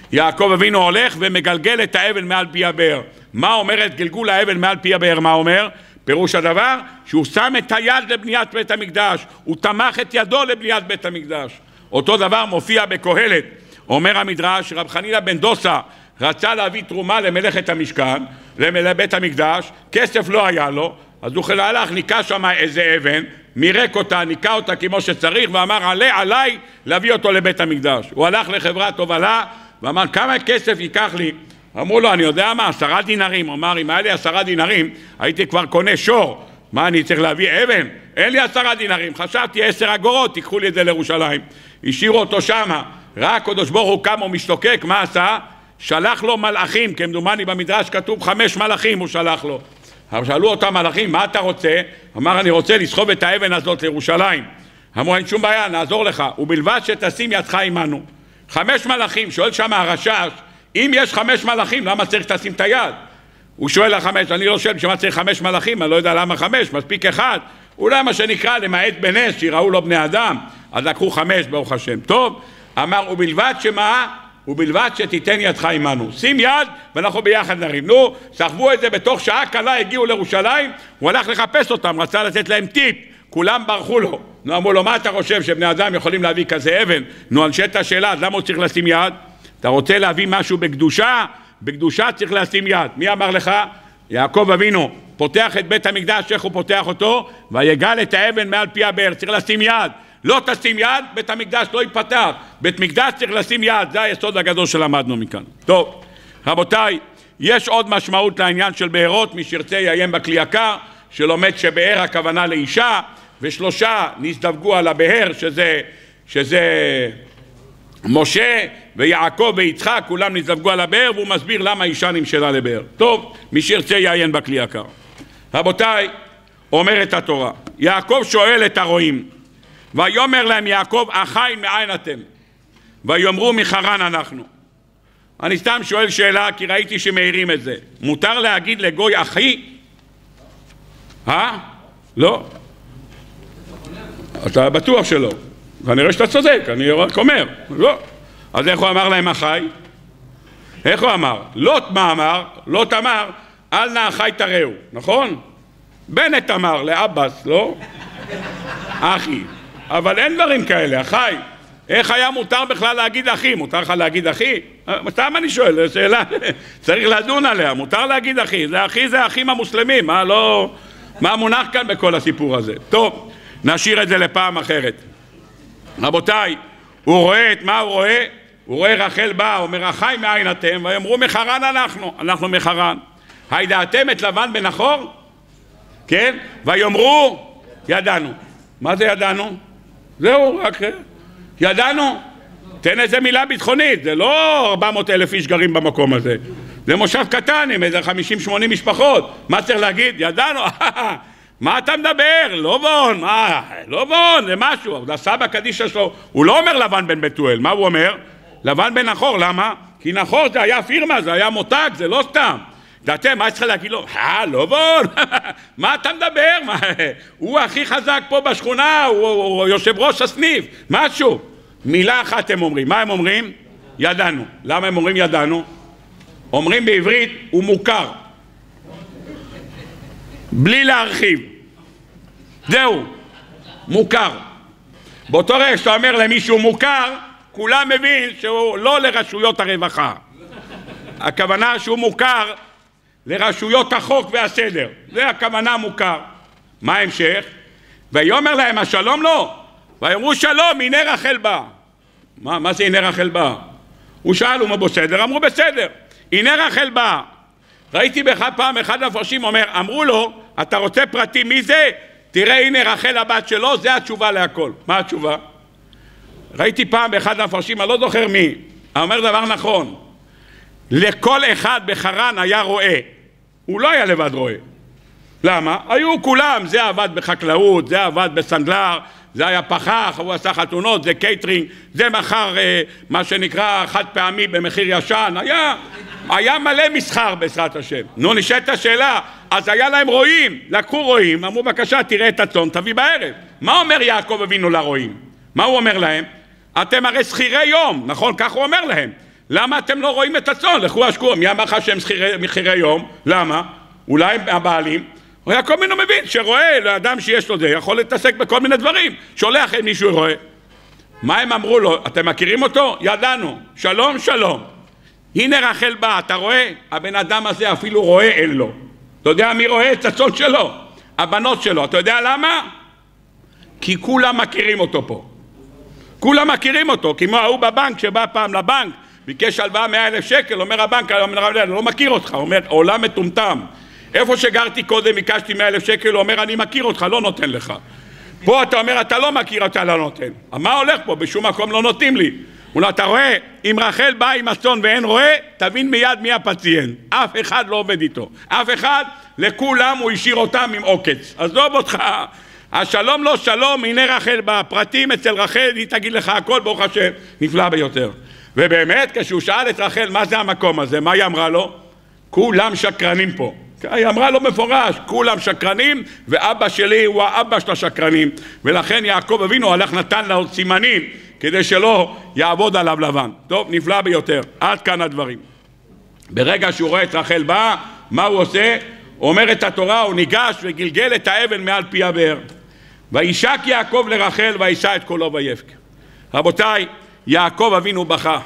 Speaker 1: יעקב אבינו הולך ומגלגל את האבן מעל פי הבאר. מה אומרת גלגול האבן מעל פי הבאר? מה אומר? פירוש הדבר שהוא שם את היד לבניית בית המקדש, הוא תמך את ידו לבניית בית המקדש. אותו דבר מופיע בקהלת. אומר המדרש, רב חנינא בן דוסה רצה להביא תרומה למלאכת המשכן, לבית המקדש, כסף לא היה לו, אז הוא הלך, ניקה שם איזה אבן, מירק אותה, ניקה אותה כמו שצריך, ואמר עליי להביא אותו לבית המקדש. הוא הלך לחברת הובלה ואמר כמה כסף ייקח לי? אמרו לו, אני יודע מה, 10 דינרים. הוא אמר, אם היה לי 10 דינרים הייתי כבר קונה שור, מה אני צריך להביא אבן? אין לי 10 דינרים, חשבתי 10 אגורות, תיקחו לי את זה לירושלים. השאירו אותו שמה, רק הקדוש ברוך הוא קם ומשתוקק, מה עשה? שלח לו מלאכים, כמדומני במדרש כתוב 5 מלאכים הוא שלח לו. שאלו אותם מלאכים, מה אתה רוצה? אמר, אני רוצה לסחוב את האבן הזאת לירושלים. אמרו, אין שום בעיה, נעזור לך, ובלבד שתשים ידך עמנו. 5 מלאכים, שואל שם הרשש, אם יש 5 מלאכים, למה צריך תשים את היד? הוא שואל ל5, אני לא שואל בשביל צריך 5 מלאכים, אני לא יודע למה 5, מספיק 1, אולי מה שנקרא למעט בנס, שיראו לו בני אדם, אז לקחו 5 ברוך השם. טוב, אמר, ובלבד שמה? ובלבד שתיתן ידך עמנו. שים יד ואנחנו ביחד נרים. נו, סחבו את זה, בתוך שעה קלה הגיעו לירושלים, הוא הלך לחפש אותם, רצה לתת להם טיפ, כולם ברחו לו. נו, אמרו לו, מה אתה חושב שבני אדם יכולים להביא כזה אבן? נו, נשאלת השאלה, אז למה הוא צריך לשים יד? אתה רוצה להביא משהו בקדושה? בקדושה צריך לשים יד. מי אמר לך? יעקב אבינו פותח את בית המקדש, איך הוא פותח אותו? ויגל את האבן מעל פי הבאר, צריך לשים יד. לא תשים יד, בית המקדש לא ייפתח. בית מקדש צריך לשים יד, זה היסוד הגדול שלמדנו מכאן. טוב, רבותיי, יש עוד משמעות לעניין של בארות, מי שירצה יעיין בכלי יקר, שלומד שבאר הכוונה לאישה, ו3 נזדווגו על הבאר, שזה משה ויעקב ויצחק, כולם נזדווגו על הבאר, והוא מסביר למה אישה נמשלה לבאר. טוב, מי שירצה יעיין בכלי יקר. רבותיי, אומרת התורה, יעקב שואל את הרועים, ויאמר להם יעקב, אחי מאין אתם? ויאמרו מחרן אנחנו. אני סתם שואל שאלה, כי ראיתי שמעירים את זה. מותר להגיד לגוי אחי? לא. אתה בטוח שלא. כנראה שאתה צודק, אני רק אומר. לא. אז איך הוא אמר להם אחי? איך הוא אמר? לוט מה אמר? לוט אמר, אל נא אחי תראו, נכון? בנט אמר לאבס, לא? אחי. אבל אין דברים כאלה, אחי. איך היה מותר בכלל להגיד אחי? מותר לך להגיד אחי? סתם אני שואל, זו שאלה, צריך לדון עליה, מותר להגיד אחי. זה אחי, זה האחים המוסלמים, מה מונח כאן בכל הסיפור הזה? טוב, נשאיר את זה לפעם אחרת. רבותיי, הוא רואה את מה הוא רואה? הוא רואה רחל באה, אומר, אחי מאין אתם? ויאמרו מחרן אנחנו מחרן. הידעתם את לבן בן נחור? כן? ויאמרו, ידענו. מה זה ידענו? זהו, רק ידענו. תן איזה מילה ביטחונית, זה לא 400,000 איש גרים במקום הזה. זה מושב קטן עם איזה 50-80 משפחות. מה צריך להגיד? ידענו. מה אתה מדבר? לא בון, מה? לא בון, זה משהו. הסבא קדישה שלו, הוא לא אומר לבן בן בתואל. מה הוא אומר? לבן בן נחור, למה? כי נחור זה היה פירמה, זה היה מותג, זה לא סתם. דעתם, מה צריך להגיד לו? לא בון, מה אתה מדבר? הוא הכי חזק פה בשכונה, הוא יושב ראש הסניף, משהו. מילה אחת הם אומרים, מה הם אומרים? ידענו. למה הם אומרים ידענו? אומרים בעברית, הוא מוכר. בלי להרחיב. זהו, מוכר. באותו רגע שאתה אומר למישהו מוכר, כולם מבין שהוא לא לרשויות הרווחה. הכוונה שהוא מוכר לרשויות החוק והסדר. זה הכוונה מוכר. מה ההמשך? ויאמר להם השלום לא. ויאמרו שלום, הנה רחל באה. מה זה הנה רחל באה? הוא שאל, הוא בסדר? אמרו בסדר. הנה רחל באה. ראיתי פעם אחד המפרשים אומר, אמרו לו, אתה רוצה פרטים מי זה? תראה הנה רחל הבת שלו, זה התשובה להכל. מה התשובה? ראיתי פעם באחד המפרשים, אני לא זוכר מי, אומר דבר נכון. לכל אחד בחרן היה רואה. הוא לא היה לבד רואה. למה? היו כולם, זה עבד בחקלאות, זה עבד בסנדלר, זה היה פחח, הוא עשה חתונות, זה קייטרינג, זה מחר מה שנקרא חד פעמי במחיר ישן, היה מלא מסחר בעזרת השם. נו, נשאלת השאלה, אז היה להם רועים, לקחו רועים, אמרו בבקשה תראה את הצאן, תביא בערב. מה אומר יעקב אבינו לרועים? מה הוא אומר להם? אתם הרי שכירי יום, נכון? כך הוא אומר להם. למה אתם לא רואים את הצאן? לכו השקעו, מי אמר לך שהם מחירי יום? למה? אולי הבעלים? יעקב אבינו מבין שרואה לאדם שיש לו זה, יכול להתעסק בכל מיני דברים, שולח אם מישהו רואה. מה הם אמרו לו? אתם מכירים אותו? ידענו, שלום שלום. הנה רחל באה, אתה רואה? הבן אדם הזה אפילו רואה אין לו. אתה יודע מי רואה? את הצאן שלו, הבנות שלו. אתה יודע למה? כי כולם מכירים אותו פה. כולם מכירים אותו, כמו ההוא בבנק שבא פעם לבנק, ביקש הלוואה 100,000 שקל, אומר הבנק, אני לא מכיר אותך, אומר עולם מטומטם. איפה שגרתי קודם ביקשתי 100,000 שקל, הוא אומר אני מכיר אותך, לא נותן לך. פה אתה אומר אתה לא מכיר, אתה לא נותן. מה הולך פה? בשום מקום לא נותנים לי. הוא אומר, אתה רואה, אם רחל באה עם הצאן ואין רואה, תבין מיד מי הפציינט. אף אחד לא עובד איתו. אף אחד, לכולם הוא השאיר אותם עם עוקץ. עזוב אותך, השלום לא שלום, הנה רחל בפרטים אצל רחל, היא תגיד לך הכל, ברוך השם, נפלא ביותר. ובאמת, כשהוא שאל את רחל, מה זה המקום הזה? מה היא אמרה לו? כולם שקרנים פה. היא אמרה לו מפורש, כולם שקרנים, ואבא שלי הוא האבא של השקרנים. ולכן יעקב אבינו הלך נתן לו סימנים, כדי שלא יעבוד עליו לבן. טוב, נפלא ביותר. עד כאן הדברים. ברגע שהוא רואה את רחל באה, מה הוא עושה? אומרת התורה, הוא ניגש וגלגל את האבן מעל פי הבאר. וישק יעקב לרחל וישא את קולו ויבכה. רבותיי, יעקב אבינו בכה.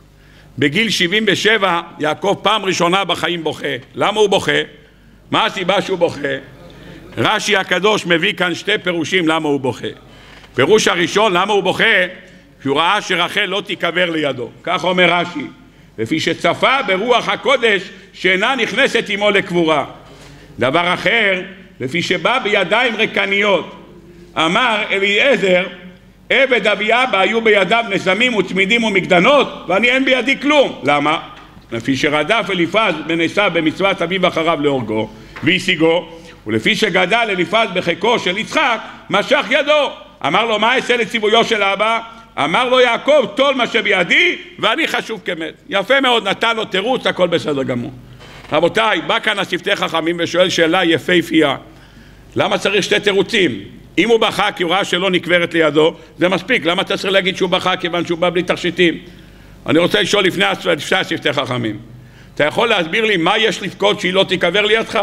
Speaker 1: בגיל 77 יעקב פעם ראשונה בחיים בוכה. למה הוא בוכה? מה הסיבה שהוא בוכה? רש"י הקדוש מביא כאן שתי פירושים למה הוא בוכה. פירוש הראשון, למה הוא בוכה? שהוא ראה שרחל לא תיקבר לידו. כך אומר רש"י, לפי שצפה ברוח הקודש שאינה נכנסת עמו לקבורה. דבר אחר, לפי שבא בידיים ריקניות. אמר אליעזר, עבד אבי אבא היו בידיו נזמים וצמידים ומגדנות, ואני אין בידי כלום. למה? לפי שרדף אליפז בן עשיו במצוות אביו אחריו להורגו והשיגו, ולפי שגדל אליפז בחיקו של יצחק משך ידו. אמר לו, מה אעשה לציוויו של אבא? אמר לו יעקב, טול מה שבידי ואני חשוב כמת. יפה מאוד, נתן לו תירוץ, הכל בסדר גמור. רבותיי, בא כאן השפתי חכמים ושואל שאלה יפהפייה, למה צריך שתי תירוצים? אם הוא בכה כי הוא ראה שלא נקברת לידו, זה מספיק. למה אתה צריך להגיד שהוא בכה כיוון שהוא בא בלי תכשיטים? אני רוצה לשאול לפני השפתי חכמים, אתה יכול להסביר לי מה יש לבכות שהיא לא תיקבר לידך?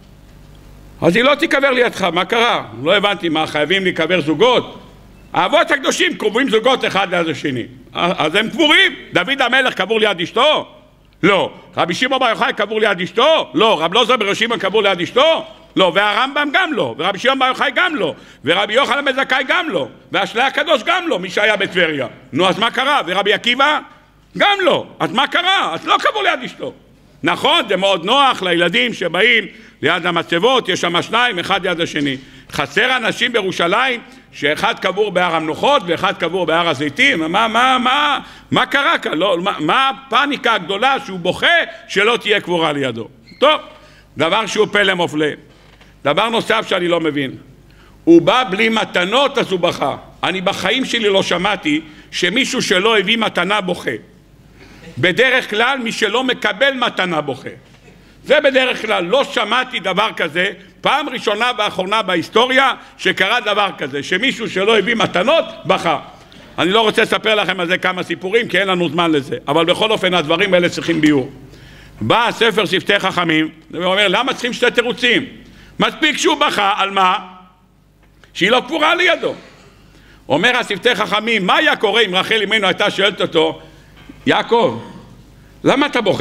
Speaker 1: אז היא לא תיקבר לידך, מה קרה? לא הבנתי, מה חייבים להיקבר זוגות? האבות הקדושים קרובים זוגות אחד ליד השני, אז הם קבורים. דוד המלך קבור ליד אשתו? לא. רבי שמעון בר יוחאי קבור ליד אשתו? לא. רב אלעזר בן שמעון קבור ליד אשתו? לא. והרמב"ם גם לא, ורבי שמעון בר יוחאי גם לא, ורבי יוחנן בן זכאי גם לא, והשלח הקדוש גם לא, מי שהיה בטבריה. נו, אז מה קרה? ורבי עקיבא? גם לא. אז מה קרה? אז לא קבור ליד אשתו. נכון, זה מאוד נוח לילדים שבאים ליד המצבות, יש שם שניים, אחד ליד השני. חסר אנשים בירושלים שאחד קבור בהר המנוחות ואחד קבור בהר הזיתים. מה קרה כאן? לא, מה הפאניקה הגדולה שהוא בוכה שלא תהיה קבורה לידו? טוב, דבר שהוא פלא מופלא. דבר נוסף שאני לא מבין, הוא בא בלי מתנות אז הוא בכה. אני בחיים שלי לא שמעתי שמישהו שלא הביא מתנה בוכה. בדרך כלל מי שלא מקבל מתנה בוכה. זה בדרך כלל, לא שמעתי דבר כזה, פעם ראשונה ואחרונה בהיסטוריה שקרה דבר כזה, שמישהו שלא הביא מתנות בכה. אני לא רוצה לספר לכם על זה כמה סיפורים כי אין לנו זמן לזה, אבל בכל אופן הדברים האלה צריכים ביור. בא הספר שפתי חכמים ואומר, למה צריכים שתי תירוצים? מספיק שהוא בכה, על מה? שהיא לא קבורה לידו. אומר השפתי חכמים, מה היה קורה אם רחל אמנו הייתה שואלת אותו, יעקב, למה אתה בוכה?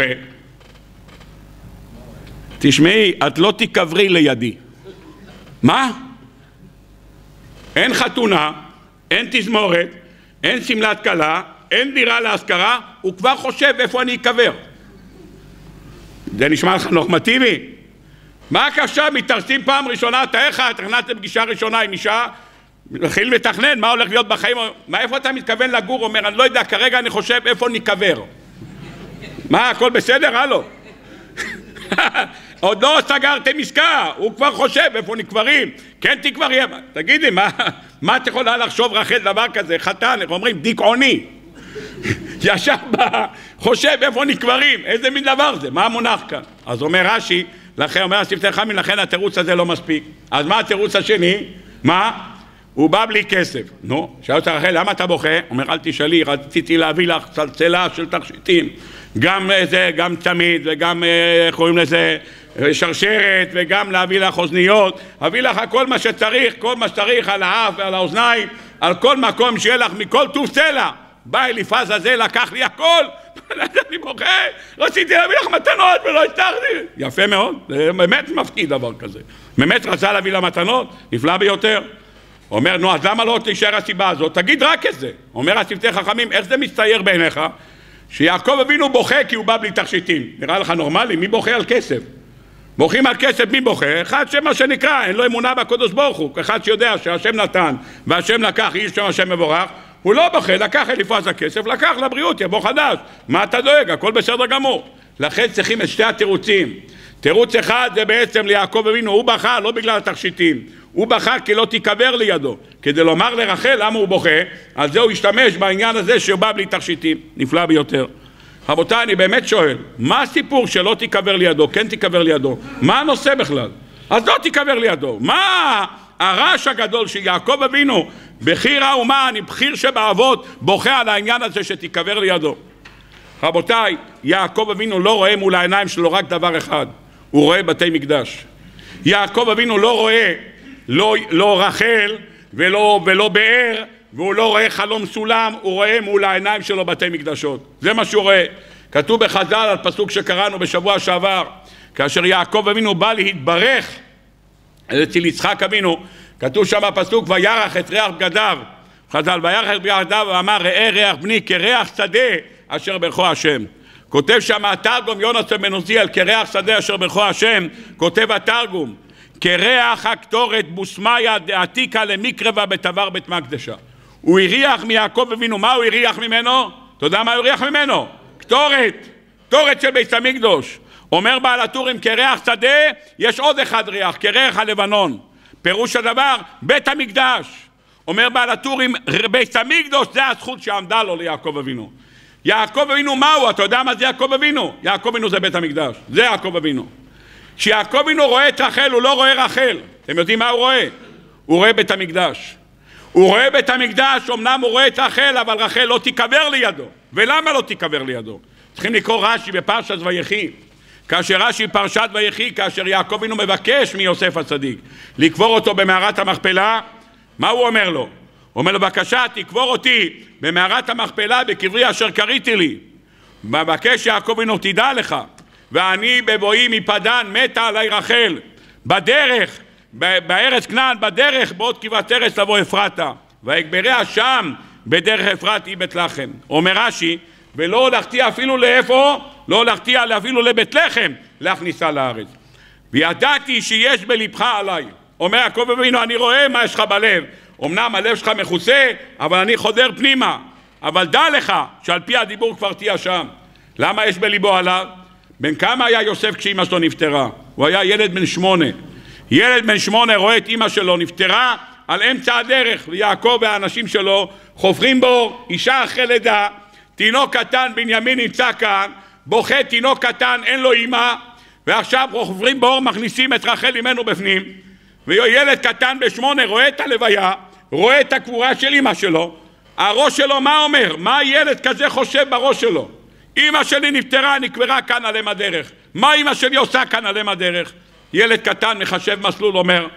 Speaker 1: תשמעי, את לא תיקברי לידי. מה? אין חתונה, אין תזמורת, אין סמלת כלה, אין דירה להשכרה, הוא כבר חושב איפה אני אקבר. זה נשמע לך נורמטיבי? מה קשה? מתארסים פעם ראשונה, תכננת לפגישה ראשונה עם אישה, מתחיל לתכנן, מה הולך להיות בחיים? מה, איפה אתה מתכוון לגור? אומר, אני לא יודע, כרגע אני חושב איפה נקבר. מה, הכל בסדר? הלו. עוד לא סגרתם עסקה, הוא כבר חושב איפה נקברים, כן תקבר יהיה. תגידי, מה את יכולה לחשוב רחל דבר כזה? חתן, איך אומרים, דיכאוני. ישב בה, חושב איפה נקברים, איזה מין דבר זה? מה המונח כאן? אז אומר רש"י, לכן אומר השפתי חכמים, לכן התירוץ הזה לא מספיק. אז מה התירוץ השני? מה? הוא בא בלי כסף. נו, שאל אותה רחל, למה אתה בוכה? אומר, אל תשאלי, רציתי להביא לך צלצלה של תכשיטים, גם זה, גם צמיד, וגם, איך קוראים לזה, שרשרת, וגם להביא לך אוזניות, להביא לך כל מה שצריך, כל מה שצריך על האף ועל האוזניים, על כל מקום שיהיה לך מכל טוב סלע. בא אליפז הזה, לקח לי הכל, אני בוכה, רציתי להביא לך מתנות ולא הצלחתי. יפה מאוד, זה באמת מפקיד דבר כזה. באמת רצה להביא לה מתנות, נפלא ביותר. אומר, נו, אז למה לא תישאר הסיבה הזאת? תגיד רק את זה. אומר השפתי חכמים, איך זה מצטייר בעיניך? שיעקב אבינו בוכה כי הוא בא בלי תכשיטים. נראה לך נורמלי? מי בוכה על כסף? בוכים על כסף, מי בוכה? אחד שמה שנקרא, אין לו אמונה בקדוש ברוך הוא. אחד שיודע שהשם נתן והשם לקח, איש שם השם מבורך, הוא לא בוכה, לקח אליפז הכסף, לקח לבריאות, יבוא חדש. מה אתה דואג? הכל בסדר גמור. לכן צריכים את שתי התירוצים. תירוץ אחד זה בעצם ליעקב אבינו, הוא בכה לא בגלל התכשיטים, הוא בכה כי לא תיקבר לידו, כדי לומר לרחל למה הוא בוכה, על זה הוא השתמש בעניין הזה שהוא בא בלי תכשיטים. נפלא ביותר. רבותיי, אני באמת שואל, מה הסיפור שלא תיקבר לידו, כן תיקבר לידו? מה הנושא בכלל? אז לא תיקבר לידו. מה הרעש הגדול שיעקב אבינו, בחיר האומה, אני בחיר שבאבות, בוכה על העניין הזה שתיקבר לידו? רבותיי, יעקב אבינו לא רואה מול העיניים שלו רק דבר אחד, הוא רואה בתי מקדש. יעקב אבינו לא רואה לא רחל ולא באר, והוא לא רואה חלום סולם, הוא רואה מול העיניים שלו בתי מקדשות. זה מה שהוא רואה. כתוב בחז"ל על פסוק שקראנו בשבוע שעבר, כאשר יעקב אבינו בא להתברך אצל יצחק אבינו, כתוב שם הפסוק, וירח את ריח בגדיו, חז"ל, וירח את ריח בגדיו ואמר, ראה ריח בני כריח שדה אשר ברכו השם. כותב שם התרגום יונתן בן עוזיאל, כריח שדה אשר ברכו השם, כותב התרגום, כריח הקטורת בוסמיה דעתיקה למקרבה בתבר בית מקדשה. הוא הריח מיעקב אבינו, מה הוא הריח ממנו? אתה יודע מה הוא הריח ממנו? קטורת, קטורת של בית המקדש. אומר בעל הטורים, כריח שדה, יש עוד אחד ריח, כריח הלבנון. פירוש הדבר, בית המקדש. אומר בעל הטורים, בית המקדש זה הזכות שעמדה לו ליעקב אבינו. יעקב אבינו מהו? אתה יודע מה זה יעקב אבינו? יעקב אבינו זה בית המקדש, זה יעקב אבינו. כשיעקב אבינו רואה את רחל, הוא לא רואה רחל. אתם יודעים מה הוא רואה? הוא רואה בית המקדש. הוא רואה בית המקדש, אמנם הוא רואה את רחל, אבל רחל לא תיקבר לידו. ולמה לא תיקבר לידו? צריכים לקרוא רש"י בפרשת ויחי. כאשר רש"י פרשת ויחי, כאשר יעקב אבינו מבקש מיוסף הצדיק לקבור אותו במערת המכפלה, מה הוא אומר לו? הוא אומר לו, בבקשה, תקבור אותי במערת המכפלה בקברי אשר קריתי לי. מבקש יעקב אבינו, תדע לך, ואני בבואי מפדן מתה עלי רחל, בדרך, בארץ כנען, בדרך בעוד כברת ארץ לבוא אפרתה, ואקבריה שם בדרך אפרת היא בית לחם. אומר רש"י, ולא הולכתי אפילו לאיפה? לא הולכתי אפילו לבית לחם להכניסה לארץ. וידעתי שיש בלבך עליי. אומר יעקב אבינו, אני רואה מה יש לך בלב. אמנם הלב שלך מכוסה, אבל אני חודר פנימה. אבל דע לך שעל פי הדיבור כבר תהיה שם. למה יש בליבו עליו? בן כמה היה יוסף כשאמא שלו נפטרה? הוא היה ילד בן 8. ילד בן 8 רואה את אמא שלו נפטרה על אמצע הדרך, ויעקב והאנשים שלו חופרים בו, אישה אחרי לידה, תינוק קטן בנימין נמצא כאן, בוכה תינוק קטן, אין לו אמא, ועכשיו חופרים בו, מכניסים את רחל אמנו בפנים, וילד קטן ב8 רואה את הלוויה, רואה את הקבורה של אמא שלו, הראש שלו מה אומר? מה ילד כזה חושב בראש שלו? אמא שלי נפטרה, נקברה כאן על אם הדרך. מה אמא שלי עושה כאן על אם הדרך? ילד קטן מחשב מסלול, אומר,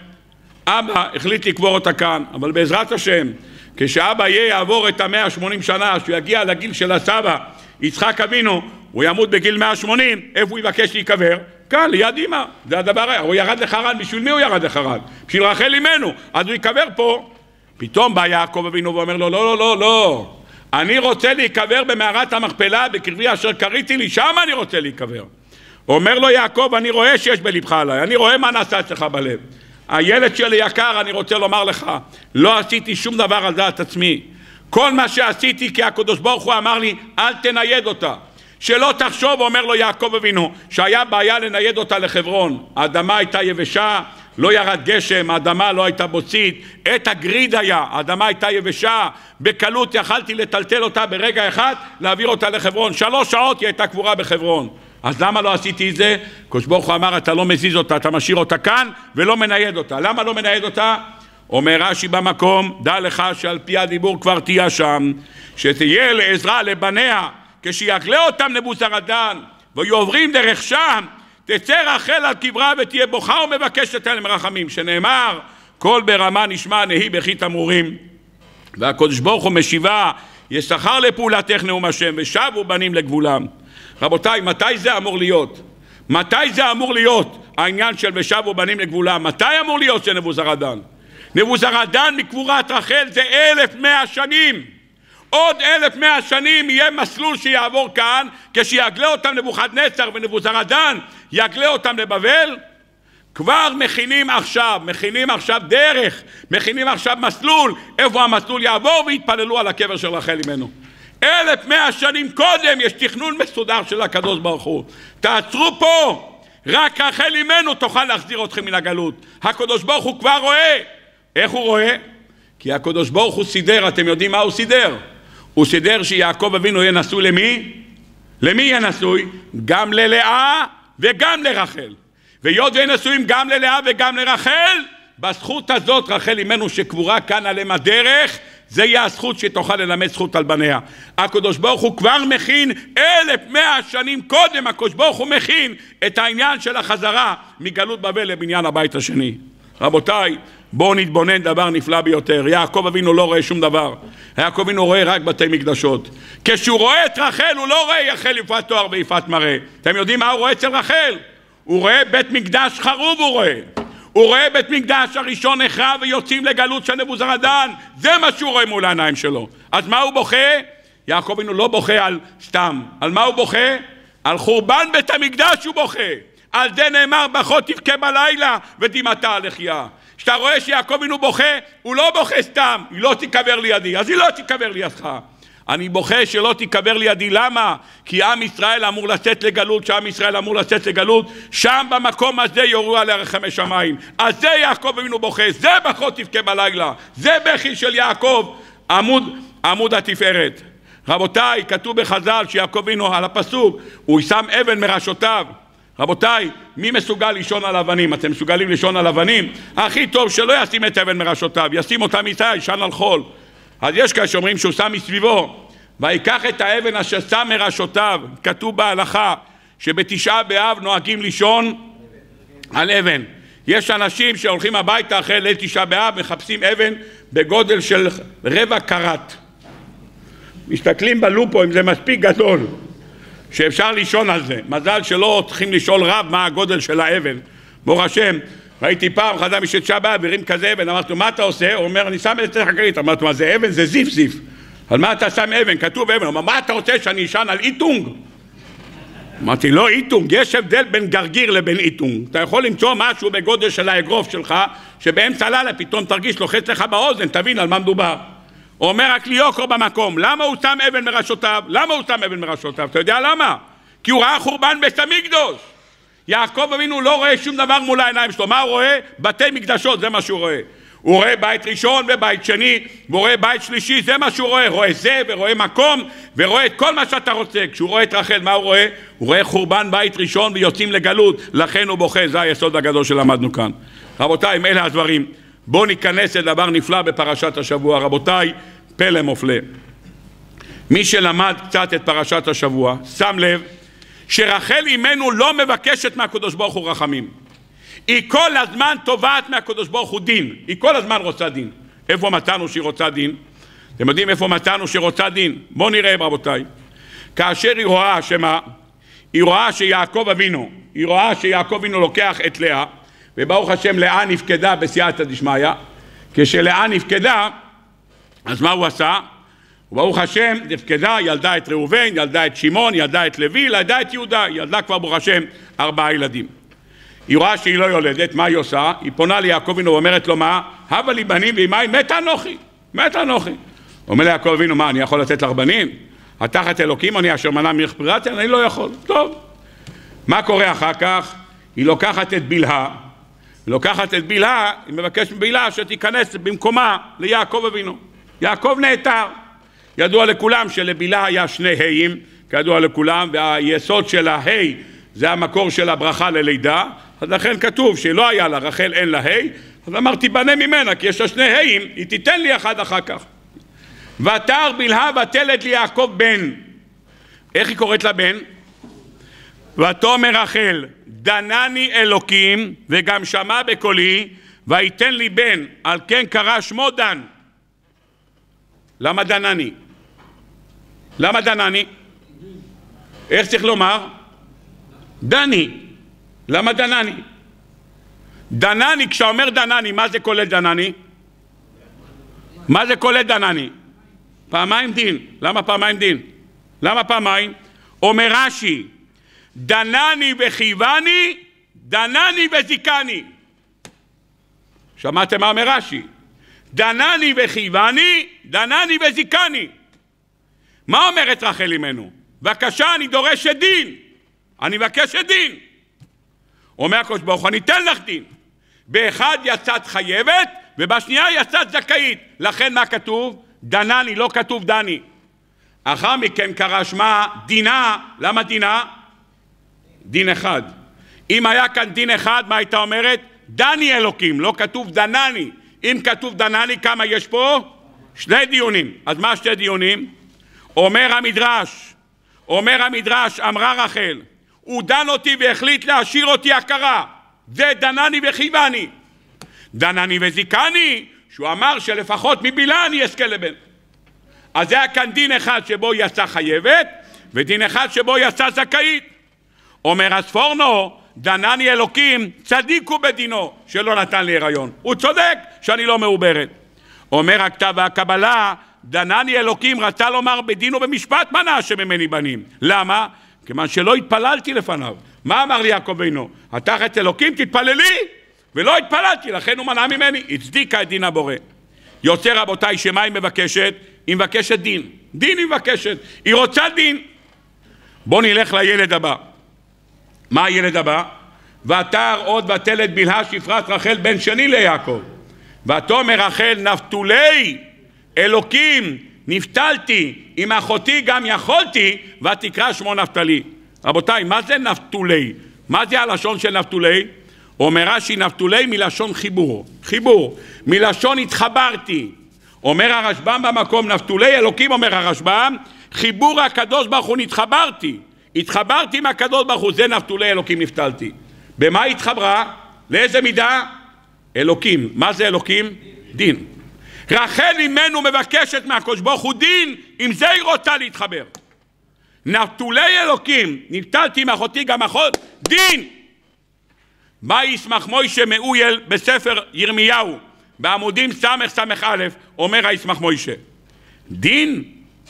Speaker 1: אבא החליט לקבור אותה כאן, אבל בעזרת השם, כשאבא יעבור את 180 שנה, שהוא יגיע לגיל של הסבא, יצחק אבינו, הוא ימות בגיל 180, איפה הוא יבקש להיקבר? כאן, ליד אמא. זה הדבר, הוא ירד לחרן, בשביל מי הוא ירד לחרן? בשביל רחל אמנו, אז הוא יקבר פה. פתאום בא יעקב אבינו ואומר לו, לא, לא, לא, לא. אני רוצה להיקבר במערת המכפלה, בקרבי אשר קריתי לי, שם אני רוצה להיקבר. אומר לו יעקב, אני רואה שיש בלבך עליי, אני רואה מה נעשה אצלך בלב. הילד שלי יקר, אני רוצה לומר לך, לא עשיתי שום דבר על דעת עצמי. כל מה שעשיתי כי הקדוש ברוך הוא אמר לי, אל תנייד אותה. שלא תחשוב, אומר לו יעקב אבינו, שהיה בעיה לנייד אותה לחברון. האדמה הייתה יבשה, לא ירד גשם, האדמה לא הייתה בוצית, עת הגריד היה, האדמה הייתה יבשה, בקלות יכלתי לטלטל אותה ברגע אחד, להעביר אותה לחברון. 3 שעות היא הייתה קבורה בחברון. אז למה לא עשיתי את זה? הקדוש ברוך הוא אמר, אתה לא מזיז אותה, אתה משאיר אותה כאן ולא מנייד אותה. למה לא מנייד אותה? אומר רש"י במקום, דע לך שעל פי הדיבור כבר תהיה שם, שתהיה לעזרה לבניה, כשיגלה אותם נבוזראדן, ויהיו עוברים דרך שם, תצא רחל על קברה ותהיה בוכה ומבקשת עליהם רחמים, שנאמר, כל ברמה נשמע נהי בכי תמרורים, והקדוש ברוך הוא משיבה, יששכר לפעולתך נאום השם, ושבו בנים לגבולם. רבותיי, מתי זה אמור להיות? מתי זה אמור להיות העניין של ושבו בנים לגבולם? מתי אמור להיות של נבוזראדן? נבוזראדן מקבורת רחל זה 1100 שנים. עוד 1100 שנים יהיה מסלול שיעבור כאן, כשיגלה אותם נבוכדנצר ונבוזראדן יגלה אותם לבבל. כבר מכינים עכשיו דרך, מכינים עכשיו מסלול, איפה המסלול יעבור, והתפללו על הקבר של רחל אמנו. 1100 שנים קודם יש תכנון מסודר של הקדוש ברוך הוא. תעצרו פה, רק רחל אמנו תוכל להחזיר אתכם מן הגלות. הקדוש ברוך הוא כבר רואה. איך הוא רואה? כי הקדוש ברוך הוא סידר, אתם יודעים מה הוא סידר? הוא סידר שיעקב אבינו יהיה נשוי למי? למי יהיה נשוי? גם ללאה וגם לרחל. והיות והם נשואים גם ללאה וגם לרחל, בזכות הזאת רחל אמנו שקבורה כאן עליהם הדרך, זה יהיה הזכות שתוכל ללמד זכות על בניה. הקדוש ברוך הוא כבר מכין 1100 שנים קודם, הקדוש ברוך הוא מכין את העניין של החזרה מגלות בבל לבניין הבית השני. רבותיי, בואו נתבונן דבר נפלא ביותר. יעקב אבינו לא רואה שום דבר. יעקב אבינו רואה רק בתי מקדשות. כשהוא רואה את רחל, הוא לא רואה רחל יפת תואר ויפת מראה. אתם יודעים מה הוא רואה אצל רחל? הוא רואה בית מקדש חרוב, הוא רואה בית מקדש הראשון נחרב ויוצאים לגלות של נבוזראדן. זה מה שהוא רואה מול העיניים שלו. אז מה הוא בוכה? יעקב אבינו לא בוכה על סתם. על מה הוא בוכה? על חורבן בית המקדש הוא בוכה. על זה נאמר בכה תבכה בלילה ודמעתה על לחייה. כשאתה רואה שיעקב אבינו בוכה, הוא לא בוכה סתם, היא לא תיקבר לידי, אז היא לא תיקבר לידך. אני בוכה שלא תיקבר לידי, למה? כי עם ישראל אמור לצאת לגלות, שעם ישראל אמור לצאת לגלות, שם במקום הזה יורו עליה רחמי שמיים. אז זה יעקב אבינו בוכה, זה בכה תבכה בלילה, זה בכי של יעקב, עמוד התפארת. רבותיי, כתוב בחז"ל שיעקב אבינו על הפסוק, הוא שם אבן מראשותיו. רבותיי, מי מסוגל לישון על אבנים? אתם מסוגלים לישון על אבנים? הכי טוב שלא ישים את אבן מראשותיו, ישים אותה מיטה, ישן על חול. אז יש כאלה שאומרים שהוא שם מסביבו, ויקח את האבן אשר שם מראשותיו. כתוב בהלכה שבתשעה באב נוהגים לישון על אבן. יש אנשים שהולכים הביתה אחרי ליל תשעה באב, מחפשים אבן בגודל של רבע קרת. מסתכלים בלופו אם זה מספיק גדול שאפשר לישון על זה. מזל שלא צריכים לשאול רב מה הגודל של האבן. ברוך השם, ראיתי פעם חזר משתשעה באב, הרים כזה אבן, אמרתי לו, מה אתה עושה? הוא אומר, אני שם את זה חקרית. אמרתי לו, מה זה אבן? זה זיף זיף. על מה אתה שם אבן? כתוב אבן. הוא אומר, מה אתה רוצה, שאני אשן על איתונג? אמרתי, לא איתונג, יש הבדל בין גרגיר לבין איתונג. אתה יכול למצוא משהו בגודל של האגרוף שלך, שבאמצע הלילה פתאום תרגיש לוחץ לך באוזן, תבין על מה מדובר. הוא אומר רק ליוקר במקום. למה הוא שם אבן מראשותיו? למה הוא שם אבן מראשותיו? אתה יודע למה? כי הוא ראה חורבן בית המקדש. יעקב אבינו לא רואה שום דבר מול העיניים שלו. מה הוא רואה? בתי מקדשות, זה מה שהוא רואה. הוא רואה בית ראשון ובית שני, והוא רואה בית שלישי, זה מה שהוא רואה. רואה זה ורואה מקום, ורואה את כל מה שאתה רוצה. כשהוא רואה את רחל, מה הוא רואה? הוא רואה חורבן בית ראשון ויוצאים לגלות. לכן הוא בוכה, זה היסוד הגדול שלמדנו כאן. רבותיי, אם אלה הדברים, בואו ניכנס לדבר נפלא בפרשת השבוע. רבותיי, פלא מופלא. מי שלמד קצת את פרשת השבוע, שם לב שרחל אמנו לא מבקשת מהקדוש ברוך הוא רחמים. היא כל הזמן תובעת מהקדוש ברוך הוא דין. היא כל הזמן רוצה דין. איפה מצאנו שהיא רוצה דין? אתם יודעים איפה מצאנו שהיא רוצה דין? בואו נראה רבותיי. כאשר היא רואה שמה? היא רואה שיעקב אבינו לוקח את לאה, וברוך השם לאה נפקדה בסייעתא דשמיא. כשלאה נפקדה, אז מה הוא עשה? וברוך השם נפקדה, ילדה את ראובן, ילדה את שמעון, ילדה את לוי, ילדה את יהודה, ילדה כבר ברוך השם 4 ילדים. היא רואה שהיא לא יולדת, מה היא עושה? היא פונה ליעקב אבינו ואומרת לו, מה? הבה לי בנים ואימי, מתה אנוכי. אומר ליעקב אבינו, מה, אני יכול לתת לך בנים? התחת אלוקים אני אשר מנע ממך ברירה? אני לא יכול. טוב. מה קורה אחר כך? היא לוקחת את בלהה, היא מבקשת מבלהה שתיכנס במקומה ליעקב אבינו. יעקב נעתר. ידוע לכולם שלבלהה היה 2 היים, כידוע לכולם, והיסוד של ההי זה המקור של הברכה ללידה, אז לכן כתוב שלא היה לה, רחל אין לה הי, אז אמרתי בנה ממנה, כי יש לה שני היים, היא תיתן לי אחד אחר כך. ותער בלהה ותלד לי יעקב בן. איך היא קוראת לבן? ותאמר רחל, דנני אלוקים וגם שמע בקולי ויתן לי בן, על כן קרא שמו דן. למה דנני? למה דנני? איך צריך לומר? דני. למה דנני? דנני, כשאומר דנני, מה זה כולל דנני? מה זה כולל דנני? פעמיים דין. למה פעמיים דין? למה פעמיים? אומר רש"י, דנני וחייבני, דנני וזיקני. שמעתם מה אומר רש"י? דנני וחייבני, דנני וזיקני. מה אומרת רחל אמנו? בבקשה, אני דורשת דין, אני מבקשת דין. אומר הקדוש ברוך הוא, אני אתן לך דין. באחד יצאת חייבת ובשנייה יצאת זכאית. לכן מה כתוב? דנני, לא כתוב דני. אחר מכן קרא שמה דינה. למה דינה? דין אחד. אם היה כאן דין אחד, מה הייתה אומרת? דני אלוקים, לא כתוב דנני. אם כתוב דנני, כמה יש פה? שני דיונים. אז מה שתי דיונים? אומר המדרש, אמרה רחל, הוא דן אותי והחליט להשאיר אותי הכרה. זה דנני וחייבני. דנני וזיקני, שהוא אמר שלפחות מבילה אני אזכה לבן. אז זה היה כאן דין אחד שבו יצא חייבת, ודין אחד שבו יצא זכאית. אומר הספורנו, דנני אלוקים, צדיק הוא בדינו, שלא נתן לי הריון. הוא צודק שאני לא מעוברת. אומר הכתב והקבלה, דנני אלוקים רצה לומר בדין ובמשפט מנע שממני בנים. למה? כיוון שלא התפללתי לפניו. מה אמר לי יעקב אבינו? התחת אלוקים תתפללי, ולא התפללתי, לכן הוא מנע ממני. הצדיקה את דין הבורא. יוצא רבותיי, שמה היא מבקשת? היא מבקשת דין. דין היא מבקשת. היא רוצה דין. בואו נלך לילד הבא. מה הילד הבא? ותער עוד ותלד בלהה שפרת רחל בן שני ליעקב. ותאמר רחל, נפתולי אלוקים נפתלתי, עם אחותי גם יכולתי, ותקרא שמו נפתלי. רבותיי, מה זה נפתולי? מה זה הלשון של נפתולי? אומר רש"י, נפתולי מלשון חיבור. חיבור, מלשון התחברתי. אומר הרשב"ם במקום, נפתולי אלוקים, אומר הרשב"ם, חיבור הקדוש ברוך הוא נתחברתי. התחברתי עם הקדוש ברוך הוא, זה נפתולי אלוקים נפתלתי. במה התחברה? לאיזה מידה? אלוקים. מה זה אלוקים? דין. רחל ממנו מבקשת מהקדוש ברוך הוא דין, עם זה היא רוצה להתחבר. נפתולי אלוקים, נפתלתי עם אחותי גם אחות, דין. מה ישמח מוישה מאויל בספר ירמיהו, בעמודים סמ"א, אומר הישמח מוישה. דין?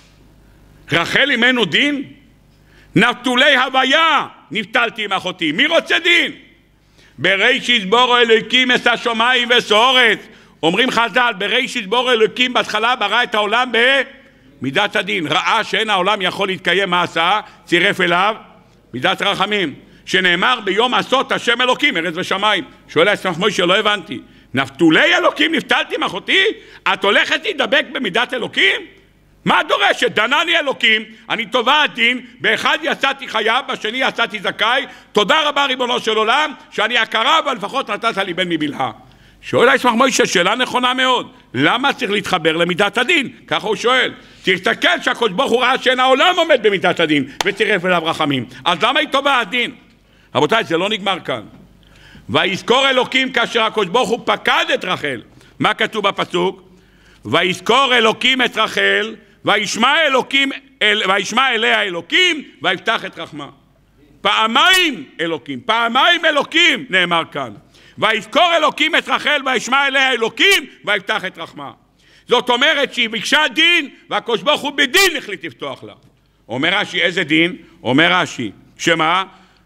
Speaker 1: רחל ממנו דין? נפתולי הוויה נפתלתי עם אחותי. מי רוצה דין? בראשית בורא אלוקים את השמיים וסורץ. אומרים חז"ל, בראשית בורא אלוקים בהתחלה ברא את העולם במידת הדין. ראה שאין העולם יכול להתקיים, מה עשה? צירף אליו מידת רחמים. שנאמר ביום עשות השם אלוקים ארץ ושמיים. שואל הישמח מוישה, לא הבנתי. נפתולי אלוקים נפתלתי עם אחותי? את הולכת להידבק במידת אלוקים? מה דורשת? דנני אלוקים, אני תובעת דין, באחד יצאתי חייב, בשני יצאתי זכאי, תודה רבה ריבונו של עולם, שאני הכרה, אבל לפחות נתת לי בן מבלהה. שואל הישמח מוישה, שאלה נכונה מאוד, למה צריך להתחבר למידת הדין? ככה הוא שואל. תסתכל שהקדוש ברוך הוא ראה שאין העולם עומד במידת הדין, וצירף אליו רחמים. אז למה היא תובעת דין? רבותיי, זה לא נגמר כאן. ויזכור אלוקים כאשר הקדוש ברוך הוא פקד את רחל. מה כתוב בפסוק? ויזכור אלוקים את רחל, וישמע אליה אלוקים, ויפתח את רחמה. פעמיים אלוקים, פעמיים אלוקים נאמר כאן. ויזכור אלוקים את רחל, וישמע אליה אלוקים, ויפתח את רחמה. זאת אומרת שהיא ביקשה דין, והקדוש ברוך הוא בדין החליט לפתוח לה. אומר רש"י, איזה דין? אומר רש"י, שמה?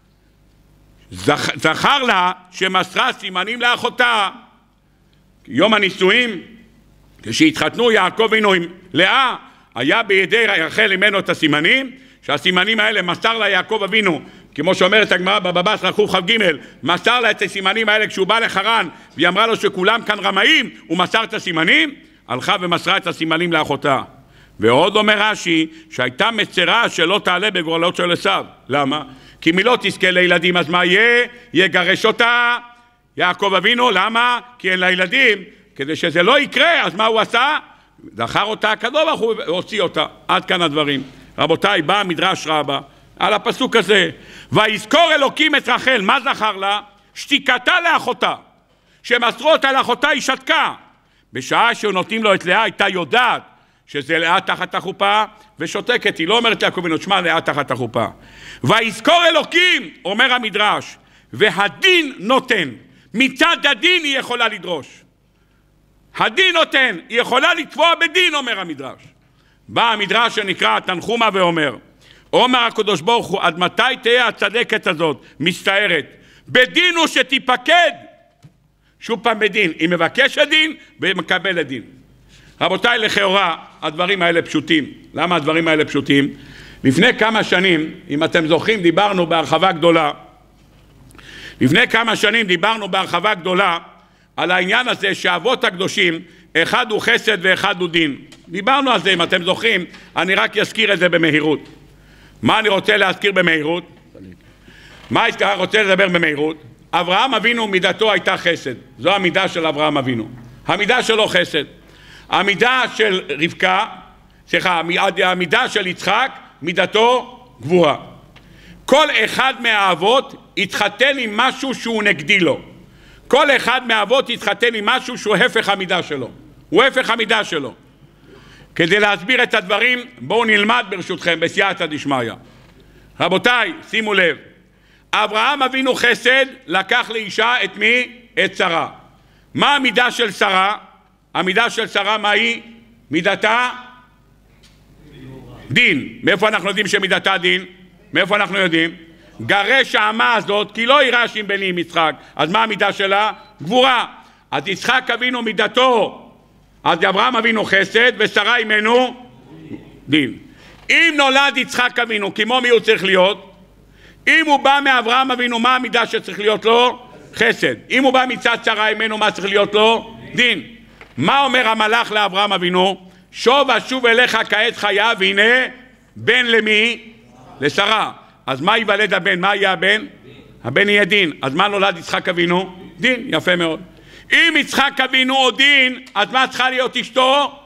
Speaker 1: זכר לה שמסרה סימנים לאחותה. יום הנישואים, כשהתחתנו יעקב אבינו עם לאה, היה בידי רחל ממנו את הסימנים, שהסימנים האלה מסר לה יעקב אבינו, כמו שאומרת הגמרא בבא בתרא קכ"ג, מסר לה את הסימנים האלה כשהוא בא לחרן, והיא אמרה לו שכולם כאן רמאים, הוא מסר את הסימנים, הלכה ומסרה את הסימנים לאחותה. ועוד אומר רש"י, שהייתה מצרה שלא תעלה בגורלות של עשיו. למה? כי מי לא תזכה לילדים, אז מה יהיה? יגרש אותה יעקב אבינו, למה? כי אין לה ילדים, כדי שזה לא יקרה, אז מה הוא עשה? זכר אותה הקדוש ברוך הוא והוציא אותה. עד כאן הדברים. רבותיי, בא מדרש רבה על הפסוק הזה, ויזכור אלוקים את רחל, מה זכר לה? שתיקתה לאחותה, שמסרו אותה לאחותה, היא שתקה. בשעה שנותנים לו את לאה, הייתה יודעת שזה לאה תחת החופה, ושותקת, היא לא אומרת יעקב אבינו, שמע לאה תחת החופה. ויזכור אלוקים, אומר המדרש, והדין נותן, מצד הדין היא יכולה לדרוש. הדין נותן, היא יכולה לתבוע בדין, אומר המדרש. בא המדרש שנקרא תנחומה ואומר, אומר הקדוש ברוך הוא, עד מתי תהיה הצדקת הזאת מסתערת? בדין הוא שתיפקד. שוב פעם בדין, היא מבקשת דין ומקבלת דין. רבותיי, לכאורה הדברים האלה פשוטים. למה הדברים האלה פשוטים? לפני כמה שנים, אם אתם זוכרים, דיברנו בהרחבה גדולה. לפני כמה שנים דיברנו בהרחבה גדולה על העניין הזה שהאבות הקדושים, אחד הוא חסד ואחד הוא דין. דיברנו על זה, אם אתם זוכרים, אני רק אזכיר את זה במהירות. מה אני רוצה להזכיר במהירות? מה אני רוצה לדבר במהירות? אברהם אבינו מידתו הייתה חסד. זו המידה של אברהם אבינו. המידה שלו חסד. המידה של רבקה, סליחה, המידה של יצחק, מידתו גבורה. כל אחד מהאבות התחתן עם משהו שהוא נגדי לו. כל אחד מהאבות התחתן עם משהו שהוא הפך המידה שלו. הוא הפך המידה שלו. כדי להסביר את הדברים, בואו נלמד ברשותכם בסייעתא דשמיא. רבותיי, שימו לב. אברהם אבינו חסד לקח לאישה את מי? את שרה. מה המידה של שרה? המידה של שרה מה היא? מידתה? דין. מאיפה אנחנו יודעים שמידתה דין? מאיפה אנחנו יודעים? גרש האמה הזאת, כי לא יירש עם בני עם יצחק. אז מה המידה שלה? גבורה. אז יצחק אבינו מידתו, אז אברהם אבינו חסד, ושרה אימנו דין. אם נולד יצחק אבינו, כמו מי הוא צריך להיות? אם הוא בא מאברהם אבינו, מה המידה שצריך להיות לו? חסד. אם הוא בא מצד שרה אימנו, מה צריך להיות לו? דין. מה אומר המלאך לאברהם אבינו? שוב אשוב אליך כעת חיה, והנה בן למי? לשרה. אז מה ייוולד הבן? מה יהיה הבן? הבן יהיה דין. אז מה נולד יצחק אבינו? דין. יפה מאוד. אם יצחק אבינו או דין, אז מה צריכה להיות אשתו?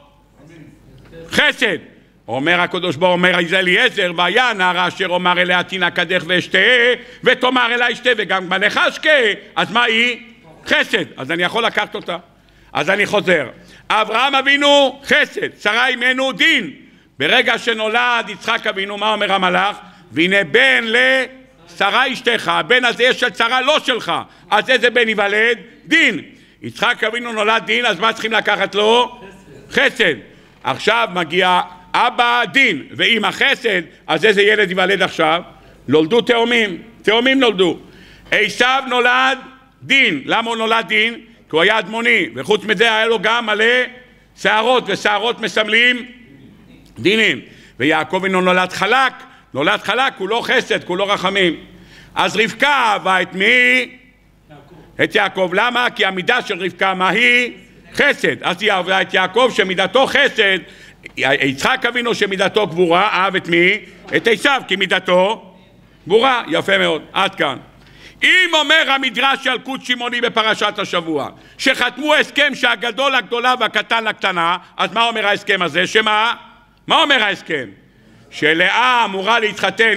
Speaker 1: חסד. אומר הקדוש ברוך הוא, אומר אליעזר, והיה נערה אשר אומר אליה תינא קדך ואשתה, ותאמר אליה אשתה וגם בנך אשקה. אז מה היא? חסד. אז אני יכול לקחת אותה. אז אני חוזר. אברהם אבינו חסד, שרה אימנו דין. ברגע שנולד יצחק אבינו, מה אומר המלאך? והנה בן לשרה אשתך. הבן הזה יש של שרה לא שלך. אז איזה בן ייוולד? דין. יצחק אבינו נולד דין, אז מה צריכים לקחת לו? חסד. עכשיו מגיע אבא דין ואמא חסד, אז איזה ילד ייוולד עכשיו? נולדו תאומים, תאומים נולדו. עשיו נולד דין. למה הוא נולד דין? כי הוא היה אדמוני, וחוץ מזה היה לו גם מלא שערות, ושערות מסמלים דינים. ויעקב אבינו נולד חלק, נולד חלק, הוא לא חסד, הוא לא רחמים. אז רבקה אהבה את מי? את יעקב. למה? כי המידה של רבקה מה היא? חסד. אז היא אהבה את יעקב שמידתו חסד, יצחק אבינו שמידתו גבורה, אהב את מי? את עשיו, כי מידתו גבורה. יפה מאוד. עד כאן. אם אומר המדרש של ילקוט שמעוני בפרשת השבוע, שחתמו הסכם שהגדול לגדולה והקטן לקטנה, אז מה אומר ההסכם הזה? שמה? מה אומר ההסכם? שלאה אמורה להתחתן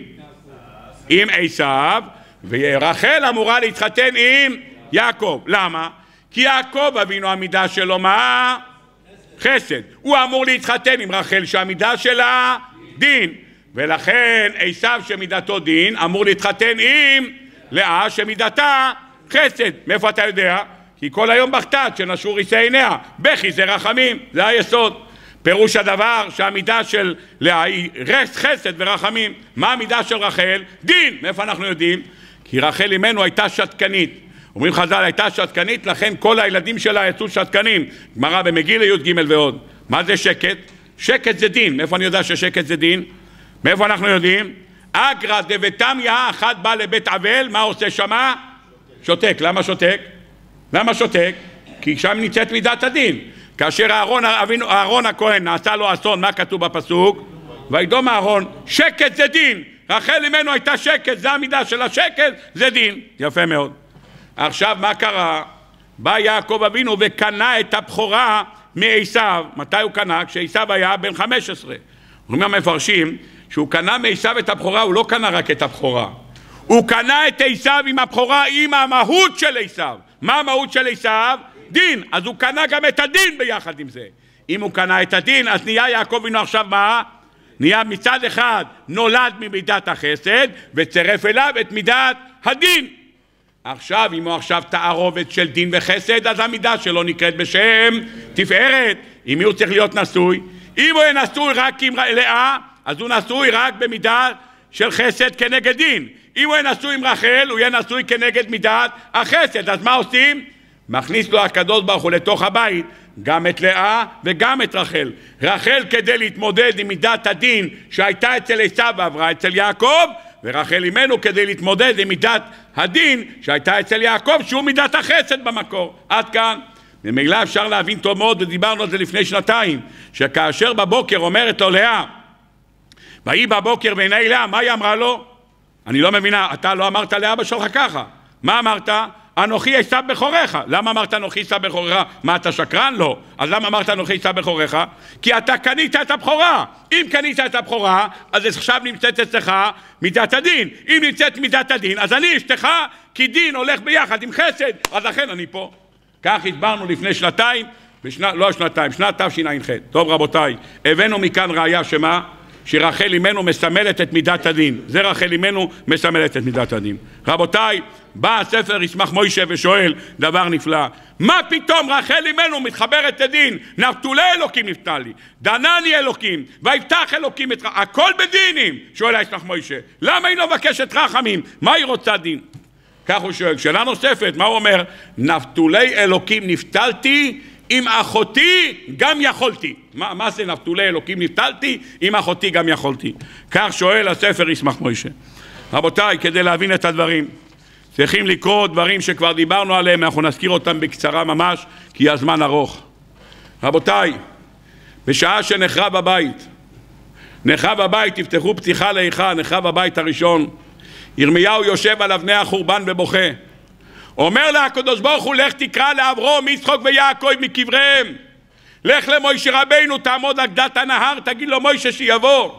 Speaker 1: עם עשיו, ורחל אמורה להתחתן עם יעקב. למה? כי יעקב אבינו המידה שלו מה? חסד. הוא אמור להתחתן עם רחל שהמידה שלה דין, ולכן עשיו שמידתו דין אמור להתחתן עם לאה שמידתה חסד. מאיפה אתה יודע? כי כל היום בכתת שנשרו ריסי עיניה, בכי זה רחמים, זה היסוד. פירוש הדבר שהמידה של לאה היא חסד ורחמים. מה המידה של רחל? דין. מאיפה אנחנו יודעים? כי רחל אימנו הייתה שתקנית. אומרים חז"ל, הייתה שתקנית, לכן כל הילדים שלה יצאו שתקנים. גמרא במגילה י"ג ועוד. מה זה שקט? שקט זה דין. מאיפה אני יודע ששקט זה דין? מאיפה אנחנו יודעים? אגרא דבתמיא, אחד בא לבית אבל, מה עושה שמה? שותק. למה שותק? למה שותק? כי שם נמצאת מידת הדין. כאשר אהרון הכהן נעשה לו אסון, מה כתוב בפסוק? וידום אהרון, שקט זה דין. רחל אימנו הייתה שקט, זה המידה של השקט, זה דין. יפה מאוד. עכשיו מה קרה? בא יעקב אבינו וקנה את הבכורה מעשיו. מתי הוא קנה? כשעשיו היה בן 15. אומרים המפרשים שהוא קנה מעשיו את הבכורה, הוא לא קנה רק את הבכורה, הוא קנה את עשיו עם הבכורה, עם המהות של עשיו. מה המהות של עשיו? דין. אז הוא קנה גם את הדין ביחד עם זה. אם הוא קנה את הדין, אז נהיה יעקב אבינו עכשיו מה? נהיה מצד אחד נולד ממידת החסד וצירף אליו את מידת הדין. עכשיו אם הוא עכשיו תערובת של דין וחסד, אז המידה שלו נקראת בשם תפארת. אם הוא צריך להיות נשוי, אם הוא נשוי רק עם לאה, אז הוא נשוי רק במידה של חסד כנגד דין. אם הוא נשוי עם רחל, הוא יהיה נשוי כנגד מידת החסד. אז מה עושים? מכניס לו הקדוש ברוך הוא לתוך הבית גם את לאה וגם את רחל. רחל כדי להתמודד עם מידת הדין שהייתה אצל עשיו ועברה אצל יעקב, ורחל אימנו כדי להתמודד עם מידת הדין שהייתה אצל יעקב, שהוא מידת החסד במקור. עד כאן. ממילא אפשר להבין טוב מאוד, ודיברנו על זה לפני שנתיים, שכאשר בבוקר אומרת לו לאה, ויהי בבוקר ועיני לאה, מה היא אמרה לו? אני לא מבינה, אתה לא אמרת לאבא שלך ככה. מה אמרת? אנוכי עשיו בכורך. למה אמרת אנוכי עשיו בכורך? מה, אתה שקרן? לא. אז למה אמרת אנוכי עשיו בכורך? כי אתה קנית את הבכורה. אם קנית את הבכורה, אז עכשיו נמצאת אצלך מידת הדין. אם נמצאת מידת הדין, אז אני אשתך, כי דין הולך ביחד עם חסד, אז לכן אני פה. כך הסברנו לפני שנתיים, לא שנתיים, שנת תשע"ח. טוב רבותיי, הבאנו מכאן ראיה שמה? שרחל אימנו מסמלת את מידת הדין. זה רחל אימנו מסמלת את מידת הדין. רבותיי, בא הספר ישמח מוישה ושואל דבר נפלא, מה פתאום רחל אימנו מתחברת לדין? נפתולי אלוקים נפתלי, דנני אלוקים, ויפתח אלוקים את רחם, הכל בדינים. שואל ישמח מוישה, למה היא לא מבקשת רחמים? מה היא רוצה דין? כך הוא שואל. שאלה נוספת, מה הוא אומר? נפתולי אלוקים נפתלתי, עם אחותי גם יכולתי. מה זה נפתולי אלוקים נפתלתי? עם אחותי גם יכולתי. כך שואל הספר ישמח מוישה. רבותיי, כדי להבין את הדברים, צריכים לקרוא דברים שכבר דיברנו עליהם, אנחנו נזכיר אותם בקצרה ממש, כי הזמן ארוך. רבותיי, בשעה שנחרב הבית, נחרב הבית, תפתחו פתיחה לאיכה, נחרב הבית הראשון, ירמיהו יושב על אבני החורבן ובוכה. אומר לה הקדוש ברוך הוא, לך תקרא לאברום, יצחק ויעקב מקבריהם. לך למוישה רבינו, תעמוד על גדת הנהר, תגיד לו מוישה שיבוא.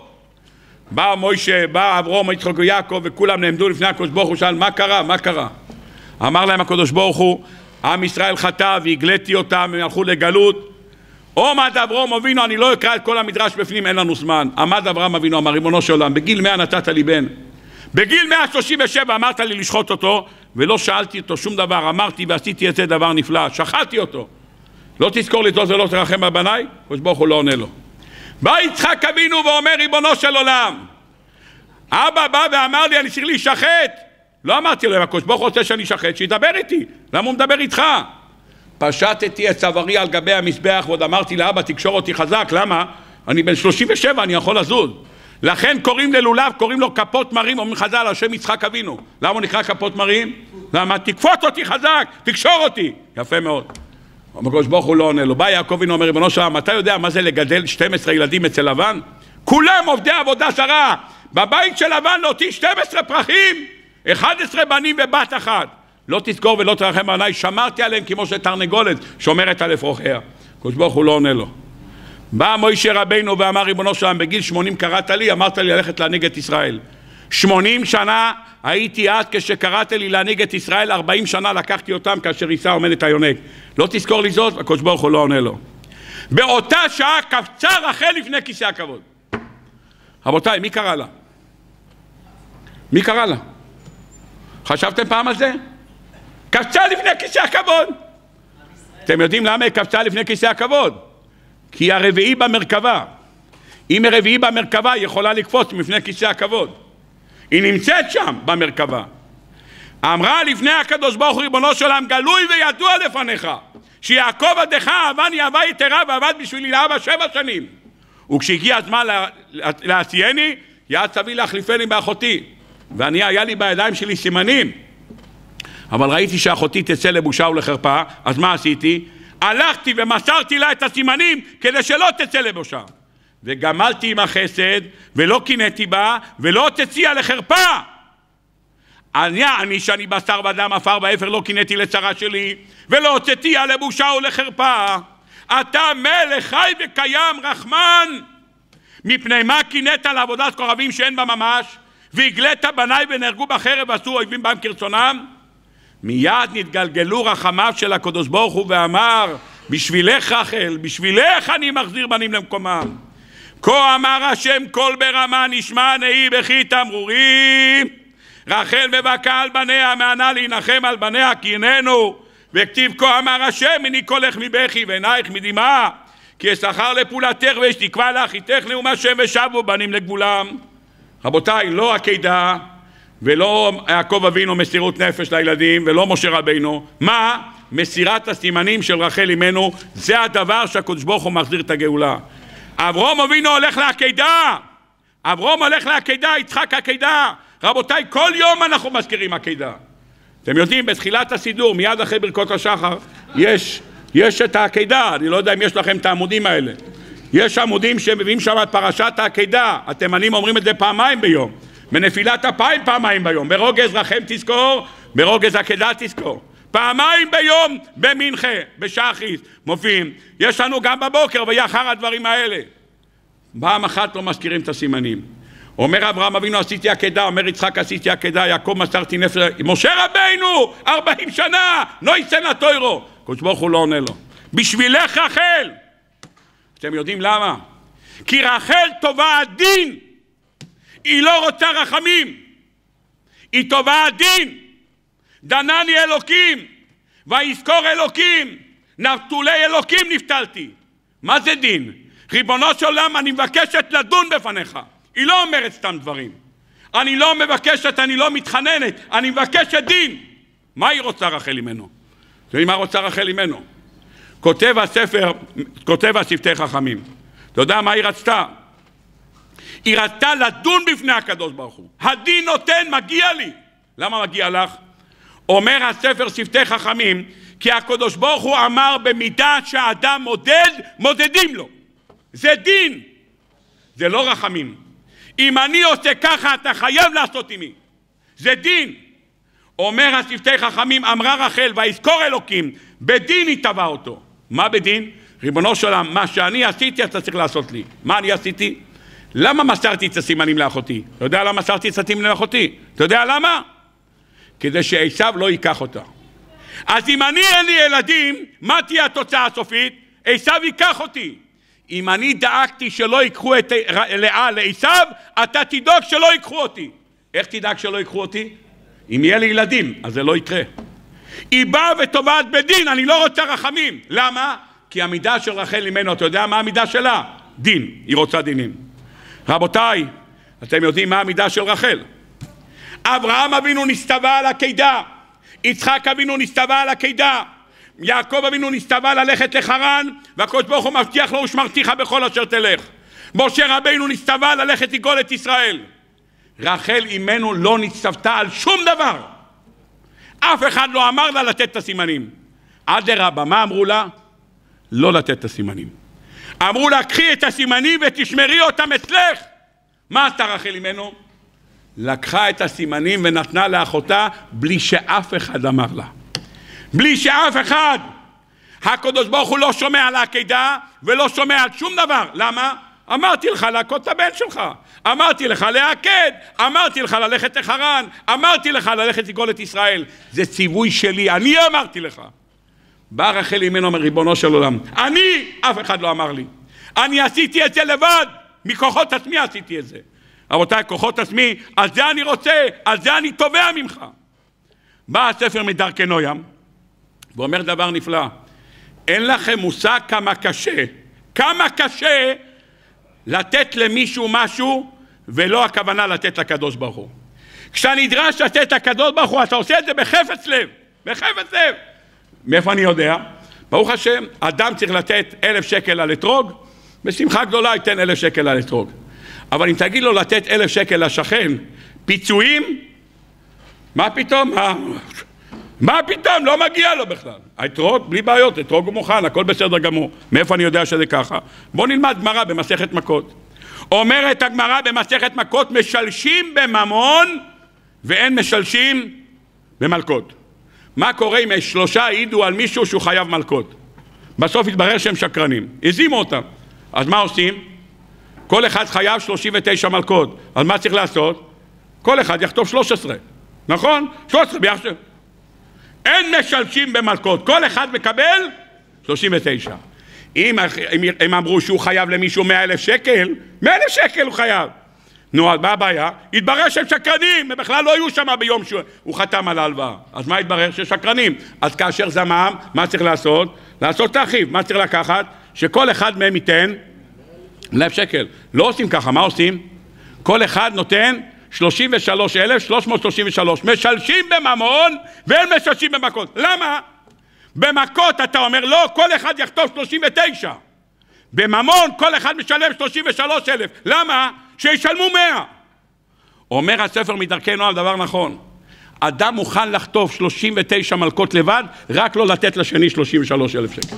Speaker 1: בא מוישה, בא אברום, יצחק ויעקב, וכולם נעמדו לפני הקדוש ברוך הוא, שאל מה קרה? מה קרה? אמר להם הקדוש ברוך הוא, עם ישראל חטא והגליתי אותם, הם הלכו לגלות. עמד אברום אבינו, אני לא אקרא את כל המדרש בפנים, אין לנו זמן. עמד אברהם אבינו, אמר ריבונו של עולם, בגיל 100 נתת לי בן. בגיל 137 אמרת לי לשחוט אותו, ולא שאלתי אותו שום דבר, אמרתי ועשיתי את זה דבר נפלא, שחטתי אותו. לא תזכור לי זאת ולא תרחם בבניי? הקדוש ברוך הוא לא עונה לו. בא יצחק אבינו ואומר ריבונו של עולם, אבא בא ואמר לי אני צריך להישחט. לא אמרתי לו, הקדוש ברוך הוא רוצה שאני אשחט, שידבר איתי. למה הוא מדבר איתך? פשטתי את צווארי על גבי המזבח ועוד אמרתי לאבא תקשור אותי חזק. למה? אני בן 37, אני יכול לזוז. לכן קוראים ללולב, קוראים לו כפות מרים, אומרים חז"ל על שם יצחק אבינו. למה הוא נקרא כפות מרים? למה? תקפוץ אותי חזק, תקשור אותי. יפה מאוד. הקדוש ברוך הוא לא עונה לו. בא יעקב אבינו אומר ריבונו של עולם, אתה יודע מה זה לגדל 12 ילדים אצל לבן? כולם עובדי עבודה זרה. בבית של לבן להוציא 12 פרחים, 11 בנים ובת אחת. לא תזכור ולא תרחם בעיניי, שמרתי עליהם כמו שתרנגולת שומרת על אפרוחיה. הקדוש ברוך הוא לא עונה לו. בא מוישה רבינו ואמר ריבונו של עולם, בגיל 80 קראת לי, אמרת לי ללכת להנהיג את ישראל. 80 שנה הייתי אז כשקראת לי להנהיג את ישראל, 40 שנה לקחתי אותם כאשר יישא עומד את היונק. לא תזכור לי זאת? הקדוש ברוך הוא לא עונה לו. באותה שעה קפצה רחל לפני כיסא הכבוד. רבותיי, מי קרא לה? מי קרא לה? חשבתם פעם על זה? קפצה לפני כיסא הכבוד. אתם יודעים למה היא קפצה לפני כיסא הכבוד? כי היא הרביעי במרכבה. אם הרביעי במרכבה היא יכולה לקפוץ מפני כיסא הכבוד. היא נמצאת שם במרכבה. אמרה לפני הקדוש ברוך הוא ריבונו של עולם, גלוי וידוע לפניך שיעקב עבדך אהבני אהבה יתרה ועבד בשבילי לאבא 7 שנים. וכשהגיע הזמן להעשייני, יעד סבי להחליפני באחותי. ואני היה לי בידיים שלי סימנים. אבל ראיתי שאחותי תצא לבושה ולחרפה, אז מה עשיתי? הלכתי ומסרתי לה את הסימנים כדי שלא תצא לבושה. וגמלתי עם החסד ולא קינאתי בה ולא תציע לחרפה. אני שאני בשר ודם עפר ואפר לא קינאתי לצרה שלי ולא הוצאתיה לבושה ולחרפה. אתה מלך חי וקיים רחמן, מפני מה קינאת לעבודת קרבים שאין בה ממש, והגלית בניי ונהרגו בחרב ועשו אויבים בהם כרצונם? מיד נתגלגלו רחמיו של הקדוש ברוך הוא ואמר, בשבילך רחל, בשבילך אני מחזיר בנים למקומם. כה אמר השם קול ברמה נשמע נהי בכי תמרורים, רחל מבכה על בניה מענה להנחם על בניה כי איננו, וכתיב כה אמר השם מני קולך מבכי ועינייך מדמעה, כי אשכר לפעולתך ויש תקווה לאחיתך נאום השם ושבו בנים לגבולם. רבותיי, לא עקדה ולא יעקב אבינו מסירות נפש לילדים ולא משה רבינו, מה? מסירת הסימנים של רחל אמנו, זה הדבר שהקדוש ברוך הוא מחזיר את הגאולה. אברהם אבינו הולך לעקדה, אברהם הולך לעקדה, יצחק עקדה. רבותיי, כל יום אנחנו מזכירים עקדה. אתם יודעים, בתחילת הסידור, מיד אחרי ברכות השחר, יש את העקדה. אני לא יודע אם יש לכם את העמודים האלה. יש עמודים שמביאים שם את פרשת העקדה. התימנים אומרים את זה פעמיים ביום. בנפילת אפיים פעמיים ביום. ברוגז רחם תזכור, ברוגז עקדה תזכור. פעמיים ביום במנחה, בשחיס, מופיעים. יש לנו גם בבוקר ויחר הדברים האלה. פעם אחת לא מזכירים את הסימנים. אומר אברהם אבינו עשיתי עקדה, אומר יצחק עשיתי עקדה, יעקב מסרתי נפש, משה רבינו 40 שנה לא יצא לתוירו. קדוש ברוך הוא לא עונה לו. בשבילך רחל. אתם יודעים למה? כי רחל טובה הדין, היא לא רוצה רחמים, היא טובה הדין. דנני אלוקים ויזכור אלוקים, נטולי אלוקים נפתלתי. מה זה דין? ריבונו של עולם, אני מבקשת לדון בפניך. היא לא אומרת סתם דברים. אני לא מבקשת, אני לא מתחננת, אני מבקשת דין. מה היא רוצה רחל אמנו? אתם יודעים מה רוצה רחל אמנו? כותב הספר, כותב השפתי חכמים. אתה יודע מה היא רצתה? היא רצתה לדון בפני הקדוש ברוך הוא. הדין נותן, מגיע לי. למה מגיע לך? אומר הספר שפתי חכמים, כי הקדוש ברוך הוא אמר במידה שהאדם מודד, מודדים לו. זה דין, זה לא רחמים. אם אני עושה ככה אתה חייב לעשות עמי, זה דין. אומר השפתי חכמים, אמרה רחל ויזכור אלוקים, בדין היא תבע אותו. מה בדין? ריבונו של עולם, מה שאני עשיתי אתה צריך לעשות לי. מה אני עשיתי? למה מסרתי את הסימנים לאחותי? אתה יודע למה מסרתי את הסימנים לאחותי? אתה יודע למה? כדי שעשיו לא ייקח אותה. אז אם אני אין לי ילדים, מה תהיה התוצאה הסופית? עשיו ייקח אותי. אם אני דאגתי שלא ייקחו את לאה לעשיו, אתה תדאג שלא ייקחו אותי. איך תדאג שלא ייקחו אותי? אם יהיה לי ילדים, אז זה לא יקרה. היא באה ותובעת בדין, אני לא רוצה רחמים. למה? כי המידה של רחל אמנו, אתה יודע מה המידה שלה? דין, היא רוצה דינים. רבותיי, אתם יודעים מה המידה של רחל? אברהם אבינו נסתווה על עקדה, יצחק אבינו נסתווה על עקדה, יעקב אבינו נסתווה ללכת לחרן, והקדוש ברוך הוא מבטיח לו ושמרתיך בכל אשר תלך. משה רבינו נסתווה ללכת לגאול את ישראל. רחל אמנו לא נסתוותה על שום דבר. אף אחד לא אמר לה לתת את הסימנים. אדרבה, מה אמרו לה? לא לתת את הסימנים. אמרו לה, קחי את הסימנים ותשמרי אותם אצלך. מה עשתה רחל אמנו? לקחה את הסימנים ונתנה לאחותה בלי שאף אחד אמר לה. בלי שאף אחד. הקדוש ברוך הוא לא שומע על העקדה ולא שומע על שום דבר. למה? אמרתי לך להכות את הבן שלך, אמרתי לך להעקד, אמרתי לך ללכת לחרן, אמרתי לך ללכת לגאול את ישראל. זה ציווי שלי, אני אמרתי לך. בא רחל אמנו אומר, ריבונו של עולם, אני, אף אחד לא אמר לי. אני עשיתי את זה לבד, מכוחות עצמי עשיתי את זה. רבותיי, כוחות עצמי, על זה אני רוצה, על זה אני תובע ממך. בא הספר מדרכי נוים, ואומר דבר נפלא. אין לכם מושג כמה קשה לתת למישהו משהו, ולא הכוונה לתת לקדוש ברוך הוא. כשאתה נדרש לתת לקדוש ברוך הוא, אתה עושה את זה בחפץ לב, בחפץ לב. מאיפה אני יודע? ברוך השם, אדם צריך לתת 1,000 שקל על אתרוג, בשמחה גדולה ייתן 1,000 שקל על אתרוג. אבל אם תגיד לו לתת 1,000 שקל לשכן, פיצויים, מה פתאום? מה פתאום? לא מגיע לו בכלל. האתרוג, בלי בעיות, אתרוג הוא מוכן, הכל בסדר גמור. מאיפה אני יודע שזה ככה? בוא נלמד גמרא במסכת מכות. אומרת הגמרא במסכת מכות, משלשים בממון ואין משלשים במלכות. מה קורה אם 3 העידו על מישהו שהוא חייב מלכות? בסוף התברר שהם שקרנים, הזימו אותם. אז מה עושים? כל אחד חייב 39 מלכות. אז מה צריך לעשות? כל אחד יכתוב 13, נכון? 13 ביחד. אין משלשים במלכות, כל אחד מקבל 39. אם הם אמרו שהוא חייב למישהו 100,000 שקל, 100,000 שקל הוא חייב. נו, אז מה הבעיה? התברר שהם שקרנים, הם בכלל לא היו שם ביום שהוא חתם על ההלוואה. אז מה התברר? ששקרנים. אז כאשר זה מע"מ, מה צריך לעשות? לעשות תאחיב. מה צריך לקחת? שכל אחד מהם ייתן 1,000 שקל. לא עושים ככה, מה עושים? כל אחד נותן 33,333. משלשים בממון ואין משלשים במכות. למה? במכות אתה אומר לא, כל אחד יכתוב 39. בממון כל אחד משלם 33,000. למה? שישלמו 100. אומר הספר מדרכי נועם דבר נכון. אדם מוכן לחטוף 39 מלכות לבד, רק לא לתת לשני 33,000 שקל.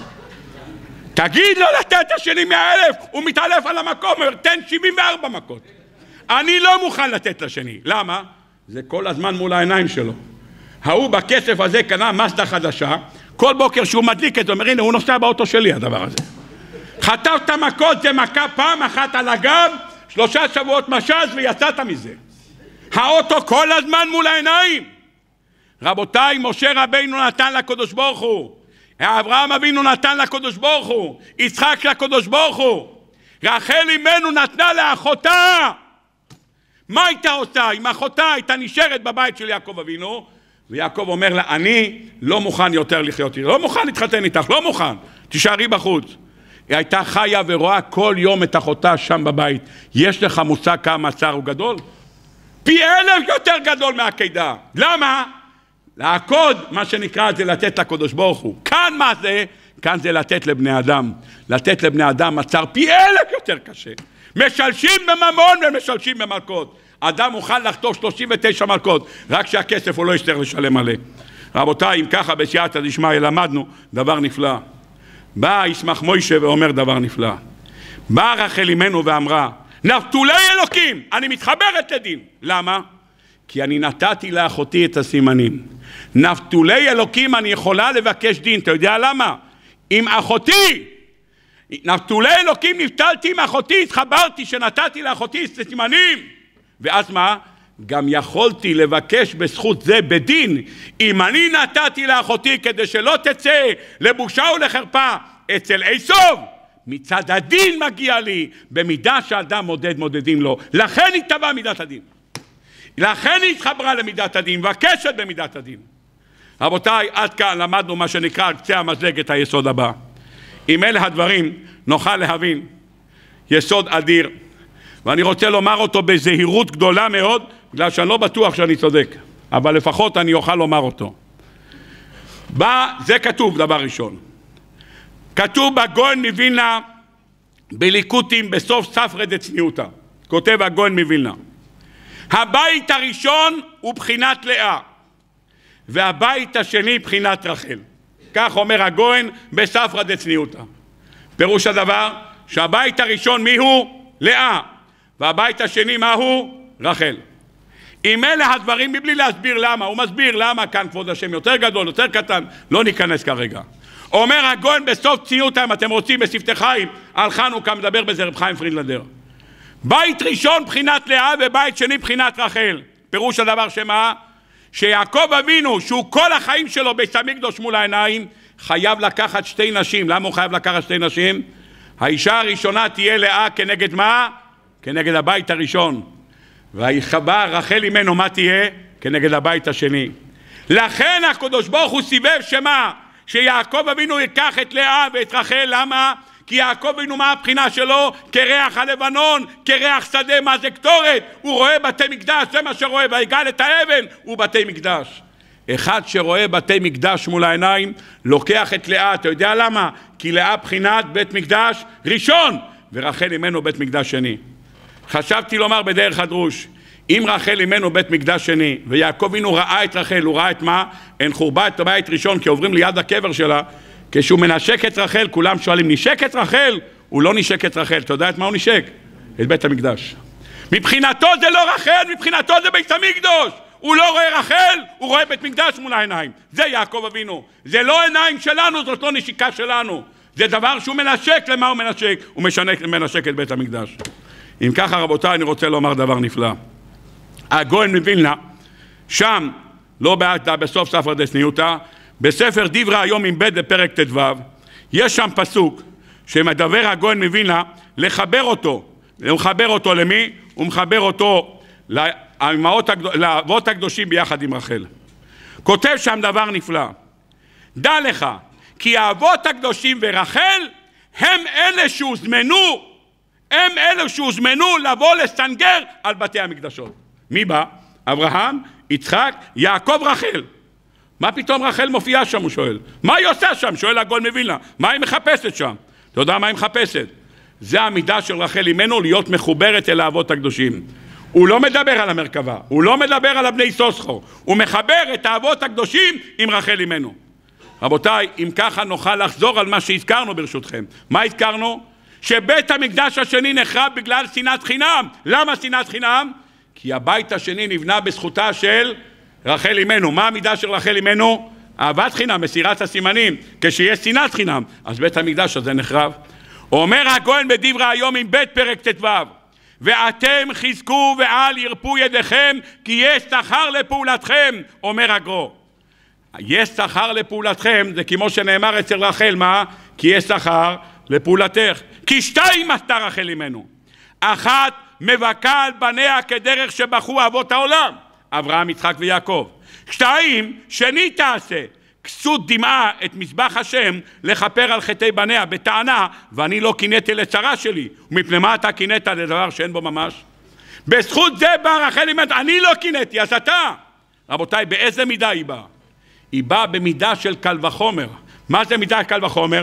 Speaker 1: תגיד לו לתת לשני 100,000, הוא מתעלף על המקום, תן 74 מכות. אני לא מוכן לתת לשני. למה? זה כל הזמן מול העיניים שלו. ההוא בכסף הזה קנה מסדה חדשה, כל בוקר שהוא מדליק את זה, אומר הנה הוא נוסע באוטו שלי הדבר הזה. חטפת מכות, זה מכה פעם אחת על הגב, 3 שבועות משז ויצאת מזה. האוטו כל הזמן מול העיניים. רבותיי, משה רבינו נתן לקדוש ברוך הוא, אברהם אבינו נתן לקדוש ברוך הוא, יצחק לקדוש ברוך הוא, רחל אמנו נתנה לאחותה. מה הייתה עושה? אם אחותה הייתה נשארת בבית של יעקב אבינו, ויעקב אומר לה, אני לא מוכן יותר לחיות איתך, לא מוכן להתחתן איתך, לא מוכן, תישארי בחוץ. היא הייתה חיה ורואה כל יום את אחותה שם בבית. יש לך מושג כמה הצער הוא גדול? פי 1,000 יותר גדול מהעקידה. למה? לעקוד, מה שנקרא, זה לתת לקדוש ברוך הוא. כאן מה זה? כאן זה לתת לבני אדם. לתת לבני אדם הצער פי 1,000 יותר קשה. משלשים בממון ומשלשים במלכות. אדם מוכן לחטוף 39 מלכות, רק שהכסף הוא לא יצטרך לשלם מלא. רבותיי, אם ככה בסייעתא דשמיא למדנו דבר נפלא. בא ישמח מוישה ואומר דבר נפלא. באה רחל אמנו ואמרה, נפתולי אלוקים, אני מתחברת לדין. למה? כי אני נתתי לאחותי את הסימנים. נפתולי אלוקים אני יכולה לבקש דין. אתה יודע למה? עם אחותי, נפתולי אלוקים נפתלתי עם אחותי, התחברתי שנתתי לאחותי את הסימנים. ואז מה? גם יכולתי לבקש בזכות זה בדין, אם אני נתתי לאחותי כדי שלא תצא לבושה ולחרפה אצל עשיו, מצד הדין מגיע לי, במידה שאדם מודד מודדים לו. לכן היא טבעה מידת הדין, לכן היא התחברה למידת הדין, מבקשת במידת הדין. רבותיי, עד כאן למדנו מה שנקרא על קצה המזלג את היסוד הבא. עם אלה הדברים נוכל להבין יסוד אדיר, ואני רוצה לומר אותו בזהירות גדולה מאוד, בגלל שאני לא בטוח שאני צודק, אבל לפחות אני אוכל לומר אותו. זה כתוב דבר ראשון. כתוב בגאון מווילנה בליקוטים בסוף ספרא דצניעותא. כותב הגאון מווילנה. הבית הראשון הוא בחינת לאה, והבית השני בחינת רחל. כך אומר הגאון בספרא דצניעותא. פירוש הדבר שהבית הראשון מיהו? לאה. והבית השני מהו? רחל. עם אלה הדברים מבלי להסביר למה, הוא מסביר למה כאן כבוד השם יותר גדול, יותר קטן, לא ניכנס כרגע. אומר הגאון בסוף צניעותא, אם אתם רוצים בספתי חיים, על חנוכה מדבר בזה רב חיים פרידלנדר. בית ראשון בחינת לאה ובית שני בחינת רחל. פירוש הדבר שמה? שיעקב אבינו, שהוא כל החיים שלו בית המקדש מול העיניים, חייב לקחת 2 נשים. למה הוא חייב לקחת 2 נשים? האישה הראשונה תהיה לאה כנגד מה? כנגד הבית הראשון. והיחבא רחל אמנו מה תהיה? כנגד הבית השני. לכן הקדוש ברוך הוא סיבב שמה? שיעקב אבינו ייקח את לאה ואת רחל. למה? כי יעקב אבינו מה הבחינה שלו? כריח הלבנון, כריח שדה. מה זה קטורת? הוא רואה בתי מקדש, זה מה שרואה, ויגאל את האבן הוא בתי מקדש. אחד שרואה בתי מקדש מול העיניים לוקח את לאה. אתה יודע למה? כי לאה בחינת בית מקדש ראשון ורחל אמנו בית מקדש שני. חשבתי לומר בדרך הדרוש, אם רחל אמנו בית מקדש שני ויעקב אבינו ראה את רחל, הוא ראה את מה? אין חורבה את הבית ראשון, כי עוברים ליד הקבר שלה. כשהוא מנשק את רחל כולם שואלים, נשק את רחל? הוא לא נשק את רחל. אתה יודע את מה הוא נשק? את בית המקדש. מבחינתו זה לא רחל, מבחינתו זה בית המקדש. הוא לא רואה רחל, הוא רואה בית מקדש מול העיניים. זה יעקב אבינו. זה לא עיניים שלנו, זאת לא נשיקה שלנו. זה דבר שהוא מנשק. למה הוא מנשק? הוא מנשק את בית המקדש. אם ככה רבותיי, אני רוצה לומר דבר נפלא. הגאון מווילנה, שם, לא בסוף ספר דסניותא, בספר דברי היום עם ב' בפרק ט"ו, יש שם פסוק שמדבר הגאון מווילנה לחבר אותו. הוא מחבר אותו למי? הוא מחבר אותו לאבות הקדושים ביחד עם רחל. כותב שם דבר נפלא. דע לך, כי האבות הקדושים ורחל הם אלה שהוזמנו לבוא לסנגר על בתי המקדשות. מי בא? אברהם, יצחק, יעקב, רחל. מה פתאום רחל מופיעה שם, הוא שואל. מה היא עושה שם? שואל הגאון מווילנה. מה היא מחפשת שם? אתה יודע מה היא מחפשת? זה המידה של רחל אימנו להיות מחוברת אל האבות הקדושים. הוא לא מדבר על המרכבה, הוא לא מדבר על הבני סוסחו, הוא מחבר את האבות הקדושים עם רחל אימנו. רבותיי, אם ככה נוכל לחזור על מה שהזכרנו ברשותכם. מה הזכרנו? שבית המקדש השני נחרב בגלל שנאת חינם. למה שנאת חינם? כי הבית השני נבנה בזכותה של רחל אימנו. מה המידה של רחל אימנו? אהבת חינם, מסירת הסימנים. כשיש שנאת חינם, אז בית המקדש הזה נחרב. אומר הגאון בדברי היום עם בית פרק ט"ו, ואתם חזקו ואל ירפו ידיכם, כי יש שכר לפעולתכם, אומר הגרו. יש שכר לפעולתכם, זה כמו שנאמר אצל רחל, מה? כי יש שכר לפעולתך. כי שתיים עשתה רחל אימנו. אחת מבכה על בניה כדרך שבחו אבות העולם, אברהם, יצחק ויעקב. שתיים, שנית תעשה, כסות דמעה את מזבח השם לכפר על חטאי בניה, בטענה, ואני לא קינאתי לצרה שלי. ומפני מה אתה קינאת לדבר שאין בו ממש? בזכות זה בא רחל אימנו, אני לא קינאתי, אז אתה. רבותיי, באיזה מידה היא באה? היא באה במידה של קל וחומר. מה זה מידה קל וחומר?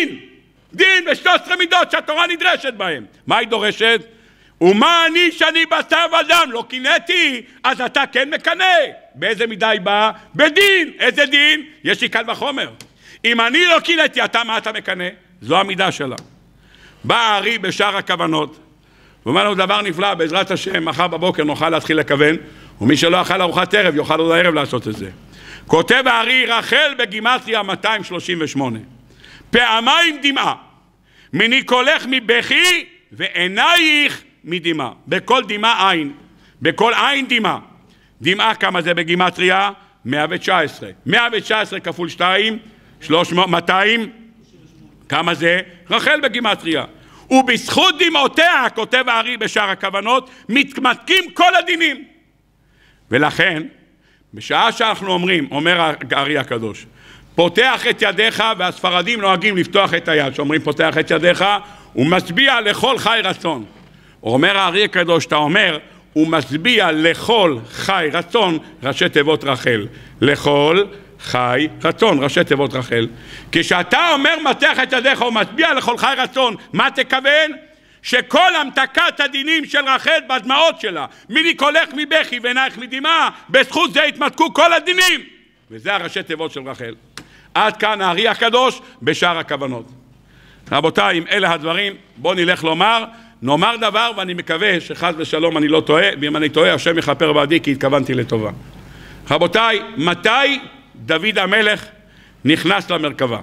Speaker 1: דין ב-13 מידות שהתורה נדרשת בהן. מה היא דורשת? ומה אני שאני בשר ודם לא קינאתי, אז אתה כן מקנא. באיזה מידה היא באה? בדין. איזה דין? יש לי קל וחומר. אם אני לא קינאתי, מה אתה מקנא? זו המידה שלה. בא הארי בשאר הכוונות, ואומר לנו דבר נפלא, בעזרת השם, מחר בבוקר נוכל להתחיל לכוון, ומי שלא אכל ארוחת ערב, יוכל עוד הערב לעשות את זה. כותב הארי, רחל בגימטריה 238. פעמיים דמעה, מני קולך מבכי ועינייך מדמעה. בכל דמעה עין, בכל עין דמעה. דמעה כמה זה בגימטריה? 119. 119 כפול 2, 200. כמה זה? רחל בגימטריה. ובזכות דמעותיה, כותב הארי בשאר הכוונות, מתמתקים כל הדינים. ולכן, בשעה שאנחנו אומרים, אומר הארי הקדוש, פותח את ידיך, והספרדים נוהגים לפתוח את היד, שאומרים פותח את ידיך, הוא משביע לכל חי רצון. אומר הארי הקדוש, אתה אומר, הוא משביע לכל חי רצון, ראשי תיבות רחל. לכל חי רצון, ראשי תיבות רחל. כשאתה אומר פותח את ידיך, הוא משביע לכל חי רצון, מה תכוון? שכל המתקת הדינים של רחל בדמעות שלה, מני קולך מבכי ועינייך מדמעה, בזכות זה התמתקו כל הדינים. וזה הראשי תיבות של רחל. עד כאן הארי הקדוש בשאר הכוונות. רבותיי, אם אלה הדברים, בואו נלך נאמר דבר, ואני מקווה שחס ושלום אני לא טועה, ואם אני טועה השם יכפר בעדי, כי התכוונתי לטובה. רבותיי, מתי דוד המלך נכנס למרכבה?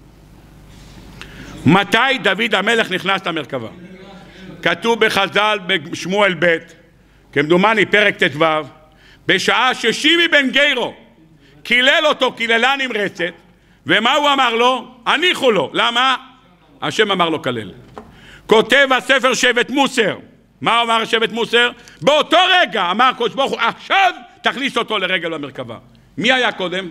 Speaker 1: מתי דוד המלך נכנס למרכבה? כתוב בחז"ל בשמואל ב', כמדומני פרק ט"ו, בשעה ששימי בן גיירו קילל אותו קיללה נמרצת, ומה הוא אמר לו? הניחו לו. למה? השם אמר לו כלל. כותב הספר שבט מוסר. מה אמר שבט מוסר? באותו רגע אמר קדוש ברוך הוא, עכשיו תכניס אותו לרגל במרכבה. מי היה קודם?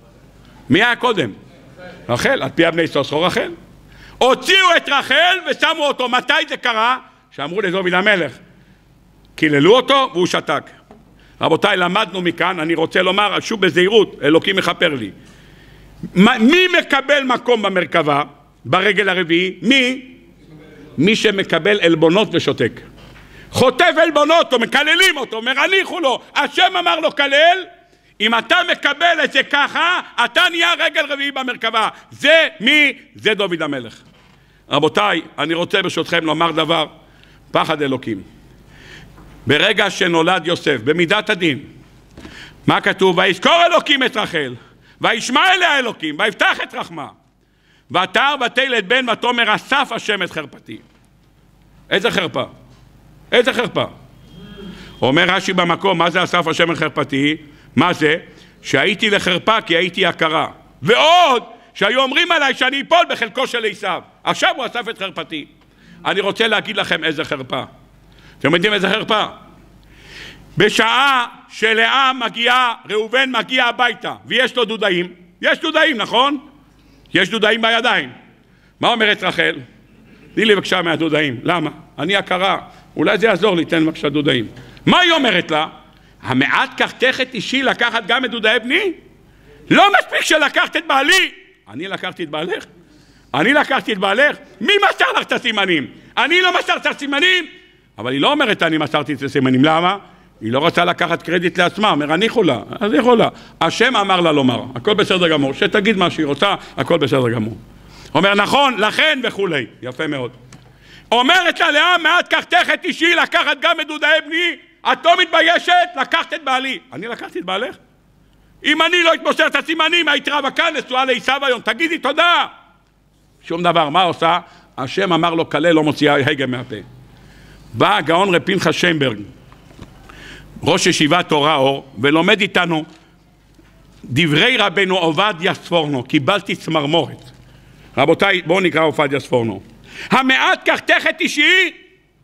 Speaker 1: רחל, על פי הבני סוסחו רחל. הוציאו את רחל ושמו אותו. מתי זה קרה? שאמרו לדוד המלך, קיללו אותו והוא שתק. רבותיי, למדנו מכאן, אני רוצה לומר שוב בזהירות, אלוקים מכפר לי. מי מקבל מקום במרכבה, ברגל הרביעי? מי שמקבל אלבונות ושותק. חוטף אלבונות, או מקללים אותו, אומר הניחו לו, השם אמר לו כלל, אם אתה מקבל את זה ככה, אתה נהיה רגל רביעי במרכבה. זה מי? זה דוד המלך. רבותיי, אני רוצה ברשותכם לומר דבר, פחד אלוקים. ברגע שנולד יוסף, במידת הדין, מה כתוב? ויזכור אלוקים את רחל, וישמע אליה אלוקים, ויפתח את רחמה. ותער ותלד בן ותאמר אסף השם את חרפתי. איזה חרפה? איזה חרפה? אומר רש"י במקום, מה זה אסף השם את חרפתי? מה זה? שהייתי לחרפה כי הייתי הכרה. ועוד שהיו אומרים עליי שאני אפול בחלקו של עשיו. עכשיו הוא אסף את חרפתי. אני רוצה להגיד לכם איזה חרפה. אתם יודעים איזה חרפה? בשעה שלאה מגיעה, ראובן מגיע הביתה ויש לו דודאים. יש דודאים, נכון? יש דודאים בידיים. מה אומרת רחל? תני לי בבקשה מהדודאים. למה? אני הכרה. אולי זה יעזור לי, תן בבקשה דודאים. מה היא אומרת לה? המעט קחתך את אישי לקחת גם את דודאי בני? לא מספיק שלקחת את בעלי. אני לקחתי את בעלך? אני לקחתי את בעלך? מי מסר לך את הסימנים? אני לא מסר את הסימנים? אבל היא לא אומרת אני מסרתי את הסימנים. למה? היא לא רוצה לקחת קרדיט לעצמה. אומר אני יכולה, אז היא יכולה. השם אמר לה לומר, הכל בסדר גמור. שתגיד מה שהיא רוצה, הכל בסדר גמור. אומר נכון, לכן וכולי. יפה מאוד. אומרת לה לאה, מעט קחתך את אישי לקחת גם את דודאי בני? את לא מתביישת? לקחת את בעלי. אני לקחתי את בעלך? אם אני לא אתמוסר את הסימנים, היית רווקה נשואה לעשיו היום. תגידי תודה. שום דבר. מה עושה? השם אמר לו כלה לא מוציאה הגה מהפה. בא הגאון רב פנחס שיינברג, ראש ישיבת תורה אור, ולומד איתנו דברי רבנו עובדיה ספורנו. קיבלתי צמרמורת. רבותיי, בואו נקרא עובדיה ספורנו. המעט קחתך את אישי,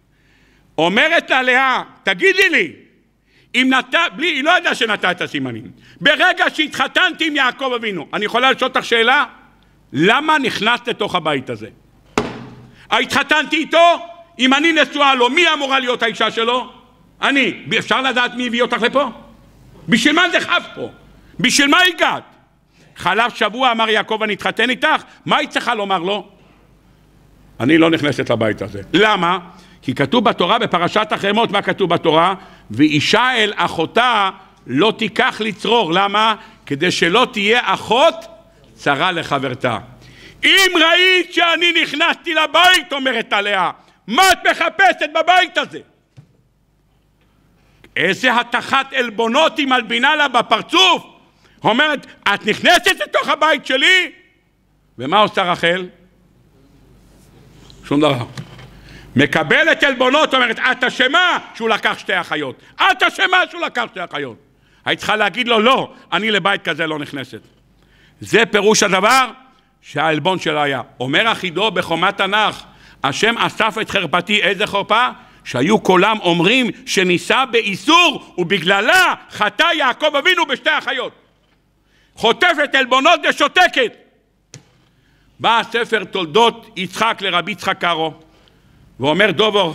Speaker 1: אומרת לה לאה, תגידי לי, אם היא לא ידעה שנתה את הסימנים. ברגע שהתחתנתי עם יעקב אבינו, אני יכולה לשאול אותך שאלה? למה נכנסת לתוך הבית הזה? התחתנתי איתו, אם אני נשואה לו, מי אמורה להיות האישה שלו? אני. אפשר לדעת מי הביא אותך לפה? בשביל מה זה חף פה? בשביל מה הגעת? חלף שבוע, אמר יעקב, אני אתחתן איתך? מה היא צריכה לומר לו? אני לא נכנסת לבית הזה. למה? כי כתוב בתורה בפרשת החרמות, מה כתוב בתורה? ואישה אל אחותה לא תיקח לצרור. למה? כדי שלא תהיה אחות צרה לחברתה. אם ראית שאני נכנסתי לבית, אומרת עליה, מה את מחפשת בבית הזה? איזה התחת אלבונות היא מלבינה לה בפרצוף. אומרת, את נכנסת לתוך הבית שלי? ומה עושה רחל? שום דבר. מקבלת אלבונות, אומרת, את אשמה שהוא לקח שתי אחיות. את אשמה שהוא לקח שתי אחיות. היית צריכה להגיד לו, לא, אני לבית כזה לא נכנסת. זה פירוש הדבר שהאלבון שלה היה. אומר אחידו בחומת תנ"ך, השם אסף את חרפתי. איזה חרפה? שהיו כולם אומרים שניסה באיסור, ובגללה חטא יעקב אבינו בשתי אחיות. חוטפת אלבונות ושותקת. בא ספר תולדות יצחק לרבי יצחק קארו, ואומר דובור,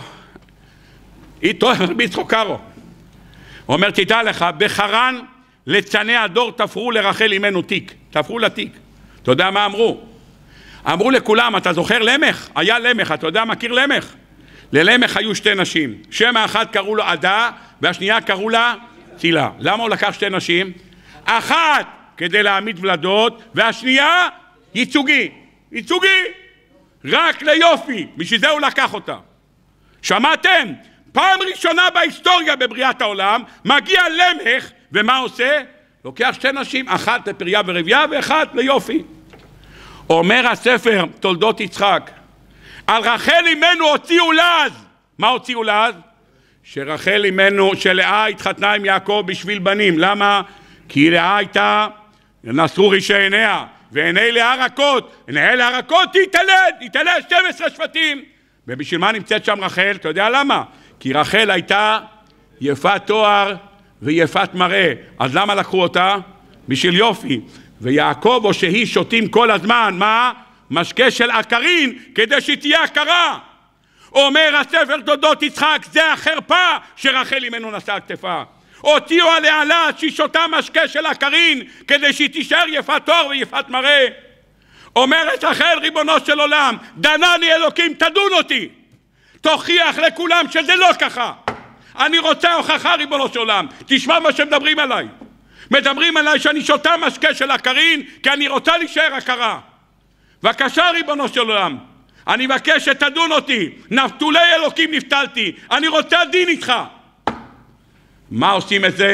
Speaker 1: רבי יצחק קארו, אומר תדע לך, בחרן לצני הדור תפרו לרחל אימנו תיק, תפרו לה תיק. אתה יודע מה אמרו? אמרו לכולם, אתה זוכר למך? היה למך, אתה יודע מכיר למך? ללמך היו שתי נשים, שם האחת קראו לו עדה, והשנייה קראו לה צילה. למה הוא לקח שתי נשים? אחת כדי להעמיד ולדות, והשנייה ייצוגי. ייצוגי, רק ליופי, בשביל זה הוא לקח אותה. שמעתם? פעם ראשונה בהיסטוריה בבריאת העולם, מגיע למך, ומה עושה? לוקח שתי נשים, אחת לפריה ורבייה, ואחת ליופי. אומר הספר תולדות יצחק, על רחל אמנו הוציאו לעז. מה הוציאו לעז? שרחל אמנו, שלאה התחתנה עם יעקב בשביל בנים. למה? כי לאה הייתה, נסרו רישי עיניה, ועיני לאה רכות, עיני לאה רכות תתעלד 12 שבטים. ובשביל מה נמצאת שם רחל? אתה יודע למה? כי רחל הייתה יפת תואר ויפת מראה. אז למה לקחו אותה? בשביל יופי. ויעקב או שהיא שותים כל הזמן, מה? משקה של עקרין, כדי שתהיה עקרה. אומר הספר תולדות יצחק, זה החרפה שרחל אמנו נשאה על כתפה. הוציאו עליה לעז שהיא שותה משקה של עקרין, כדי שהיא תישאר יפת תואר ויפת מראה. אומרת רחל, ריבונו של עולם, דנני אלוקים, תדון אותי, תוכיח לכולם שזה לא ככה. אני רוצה הוכחה, ריבונו של עולם. תשמע מה שמדברים עליי. מדברים עליי שאני שותה משקה של עקרין, כי אני רוצה להישאר עקרה. בבקשה ריבונו של עולם, אני מבקש שתדון אותי, נפתולי אלוקים נפתלתי, אני רוצה דין איתך. מה עושים את זה?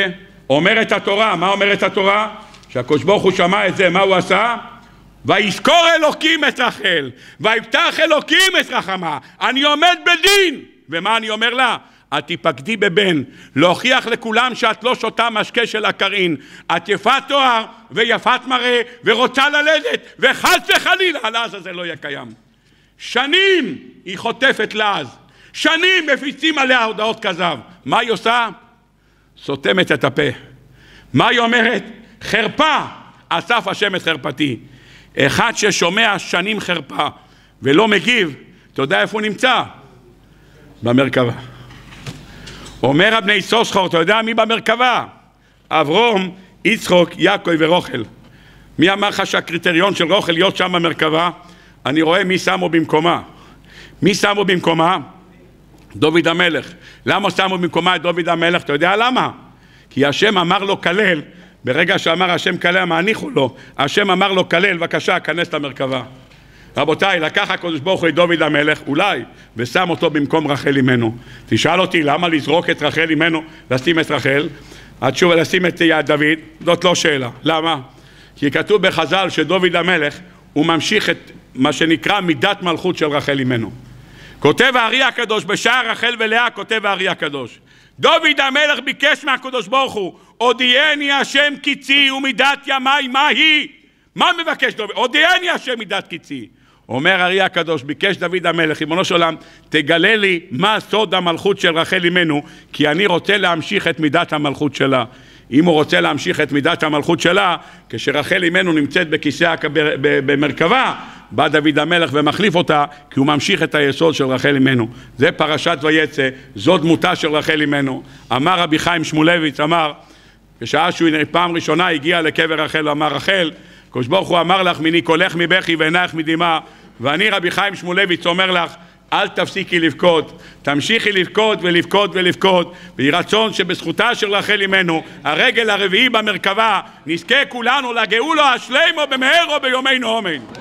Speaker 1: אומרת התורה, מה אומרת התורה? שהקדוש ברוך הוא שמע את זה, מה הוא עשה? ויזכור אלוקים את רחל, ויפתח אלוקים את רחמה, אני עומד בדין. ומה אני אומר לה? את תיפקדי בבן, להוכיח לכולם שאת לא שותה משקה של הקרין, את יפת תואר ויפת מראה ורוצה ללדת, וחס וחלילה הלעז הזה לא יהיה קיים. שנים היא חוטפת לעז, שנים מפיצים עליה הודעות כזב. מה היא עושה? סותמת את הפה. מה היא אומרת? חרפה, אסף השם את חרפתי. אחד ששומע שנים חרפה ולא מגיב, אתה יודע איפה הוא נמצא? במרכבה. אומר הבני סוסחור, אתה יודע מי במרכבה? אברום, יצחוק, יעקב ורוחל. מי אמר לך שהקריטריון של רוחל להיות שם במרכבה? אני רואה מי שמו במקומה. מי שמו במקומה? דוד המלך. למה שמו במקומה את דוד המלך? אתה יודע למה? כי השם אמר לו כלל, ברגע שאמר השם כלל, מה הניחו לו? השם אמר לו כלל, בבקשה, כנס למרכבה. רבותיי, לקח הקדוש ברוך הוא את דוד המלך, אולי, ושם אותו במקום רחל אמנו. תשאל אותי, למה לזרוק את רחל אמנו, לשים את רחל? התשובה, לשים את יד דוד, זאת לא שאלה. למה? כי כתוב בחז"ל שדוד המלך, הוא ממשיך את מה שנקרא מידת מלכות של רחל אמנו. כותב הארי הקדוש, בשער רחל ולאה, כותב הארי הקדוש. דוד המלך ביקש מהקדוש ברוך הוא, הודיעני השם קיצי ומידת ימי, מה היא? מה מבקש דוד? הודיעני השם מידת קיצי. אומר הארי הקדוש, ביקש דוד המלך, ריבונו של עולם, תגלה לי מה סוד המלכות של רחל אמנו, כי אני רוצה להמשיך את מידת המלכות שלה. אם הוא רוצה להמשיך את מידת המלכות שלה, כשרחל אמנו נמצאת בכיסא במרכבה, בא דוד המלך ומחליף אותה, כי הוא ממשיך את היסוד של רחל אמנו. זה פרשת ויצא, זו דמותה של רחל אמנו. אמר רבי חיים שמואלביץ, אמר, בשעה שהוא פעם ראשונה הגיע לקבר רחל, אמר רחל, הקדוש ברוך הוא אמר לך, מני קולך מבכי ועינייך מדמעה, ואני רבי חיים שמואלביץ אומר לך, אל תפסיקי לבכות, תמשיכי לבכות ולבכות ולבכות, ויהי רצון שבזכותה של רחל אמנו, הרגל הרביעי במרכבה, נזכה כולנו לגאולה השלמה במהרה בימינו אמן.